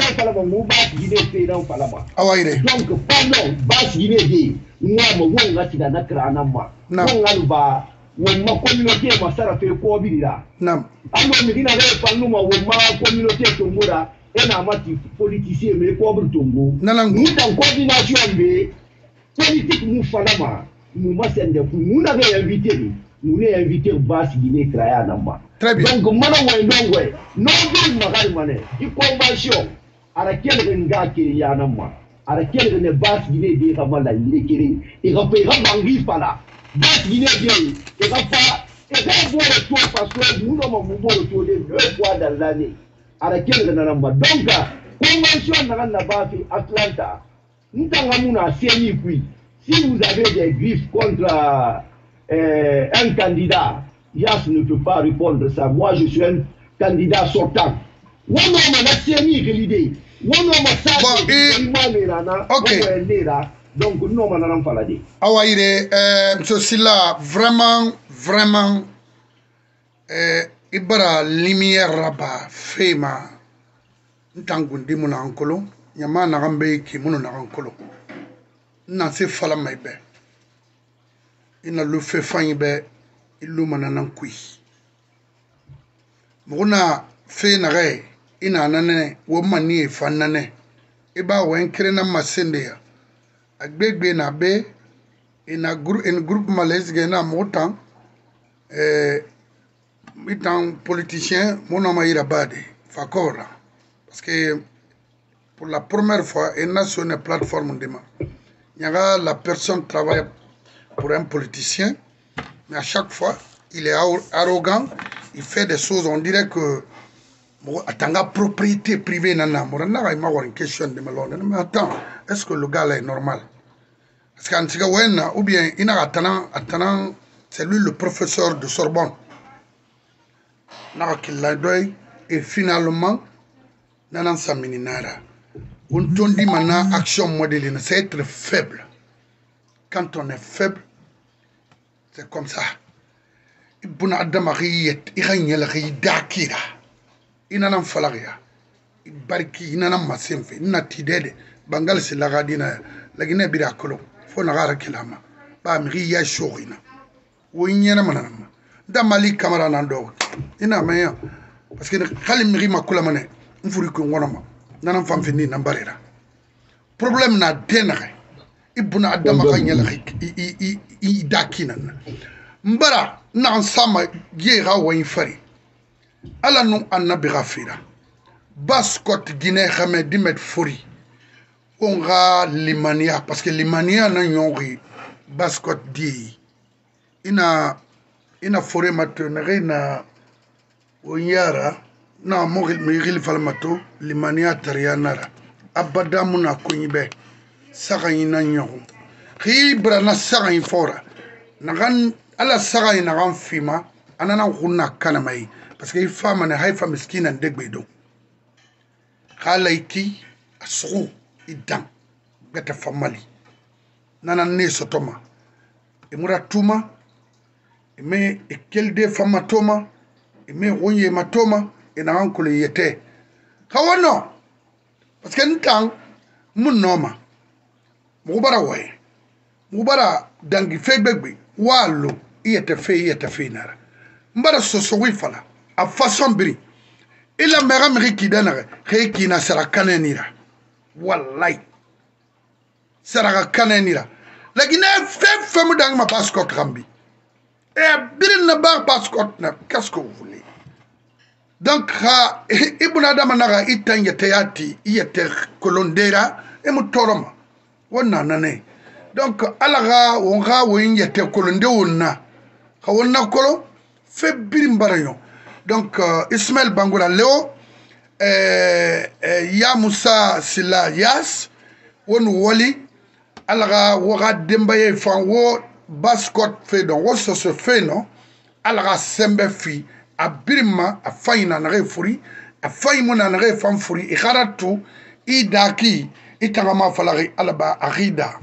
Awaire. Donc, pardon, bas Guinée, moi, je vais vous na krana ma. Non. On va, on ma communauté, ma sara fait quoi bidira. Non. Alors, me dit na re panu ma, on ma communauté tongora, et na mati politicien me quoi tongo. Non. Nous en coordination be politique nous falama. Nous ma sende pour nous n'avons invité nous n'avons invité bas Guinée kraya na ma. Très bien. Donc, mana ouais non ouais. Non plus magal mané. Il convention. À laquelle renga qui y a na ma. À laquelle ne bas Guinée dit ramala il kiri. Il va payer bangi fala. Bas Guinée dit. Il va pas. Il va voir le tour parce que nous n'avons pas voir le tour de deux fois dans l'année. À laquelle na ma. Donc, convention na na ba fi Atlanta. Nous t'avons na série puis. Si vous avez des griffes contre euh, un candidat. Yas ne peut pas répondre ça. Moi, je suis un candidat sortant. Ok. Donc, non, madame Faladi. Awaïre, monsieur Silla, vraiment, vraiment, Ibara lumière là-bas, Fema, Ntangundi mon ankolo, Yama Narambe qui mon ankolo. Nancy Falamaïbe. Il n'a le fait faïbe. Illu mananan kui muna fe nare ina nane wo mani fanane iba wen krena masende ya agbegbe na be ina group in groupe malaise gena motan euh étant politicien mon nom ira bade fakora parce que pour la première fois une nation une plateforme de ma yaga la personne travaille pour un politicien. Mais à chaque fois, il est arrogant, il fait des choses, on dirait que la propriété privée, il m'a une question de me mais attends, est-ce que le gars là est normal? Parce qu'en tout cas, ou bien il a attendant, c'est lui le professeur de Sorbonne. Il et finalement nanan samini nara on tondi maintenant action modèle c'est être faible. Quand on est faible c'est comme ça ibuna adama riyet iranyela ridakira inanan falaria barki inanan masenfe natidede bangal se lagadina lagina birakolo fo nagara kilama ba mi ya shorina wonyena manama da mali camera nando ina meya parce que khali mi makula mané mfuri ko ngonoma nanan famfe ni nambarera problème na denare ibuna adama kanyela i i i dakina mbara na sama yera wayin fari ala nu annabi ghafira baskot guinée xamé dimet fori on ga limania parce que limania na nyori baskot di ina ina fore mato na reina onyara na mogil migil falmato limania tarianara abada muna kunyibe saka ina nyogo khibra na saka infora nagan ala saka ina gan fima anana hunna kanamai parce que femme na haifa miskina ndegbedo khalaiki asru idam beta famali nana ne sotoma emura tuma eme ekelde famatoma eme wonye matoma ina ankole yete kawano parce que ntang munoma mubara waye mubara dangi fegbegbe walo yete fe yete finara mbara soso wifala a façon bri ila mera meri kidana ke kina sara kanenira wallahi sara kanenira lakini fem fem dang ma passport rambi e birin na ba passport na qu'est-ce que vous voulez donc ha ibn adam naga itanya tayati yete kolondera e mutoroma wonna nane donc alaga wonga woyin yete kolonde wonna ka wonna kolo fe birin barayon donc euh, Ismaël Bangoura Léo euh, euh, ya Moussa Silla Yas won woli alaga waga dembaye fan wo baskot fe don wo so se fe non alaga sembe fi a birima a fayina na refuri a fayimuna na refan furi i kharatu i daki itangama falari alaba arida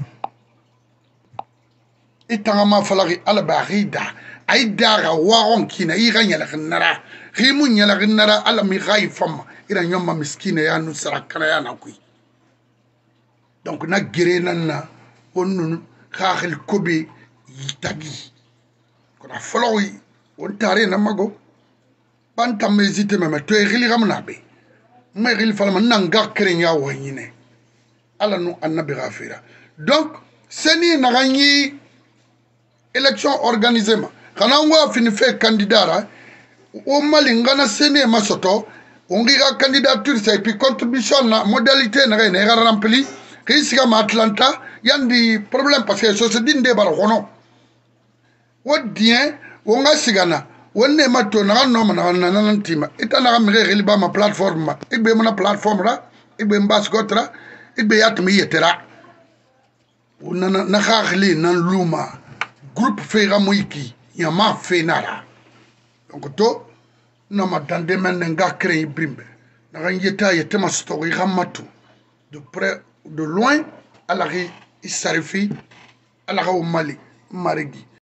itangama falari alaba arida ay daga waron kina i ganya la gnara khimun ya la gnara ala mi gai fam ira nyoma miskine ya nu sara kana ya na kui donc na gere nanna wonnun khakhil kobe yitagi kona folowi won tare na mago banta mezite meme to khili gamna be me khili falma nanga kren ya wanyine ala nu annabi ghafira donc seni na ganyi élection organisée ma kana ngwa fini fe candidat o mali ngana sene masoto ongi ga candidature c'est puis contribution na modalité na ga ne rempli kisiga ma Atlanta yandi problème parce que so se dinde bar hono wodien wonga sigana wonne mato na no na na ntima itana ga mire geli ba ma plateforme ma igbe mona plateforme ra igbe mbas gotra igbe yatmi yetera wonna na khali nan luma groupe fera moiki yama fenara donc to na madande men nga créer brimbe na ngeta yetema story ramatu de près de loin à la isarifi à la Mali marigi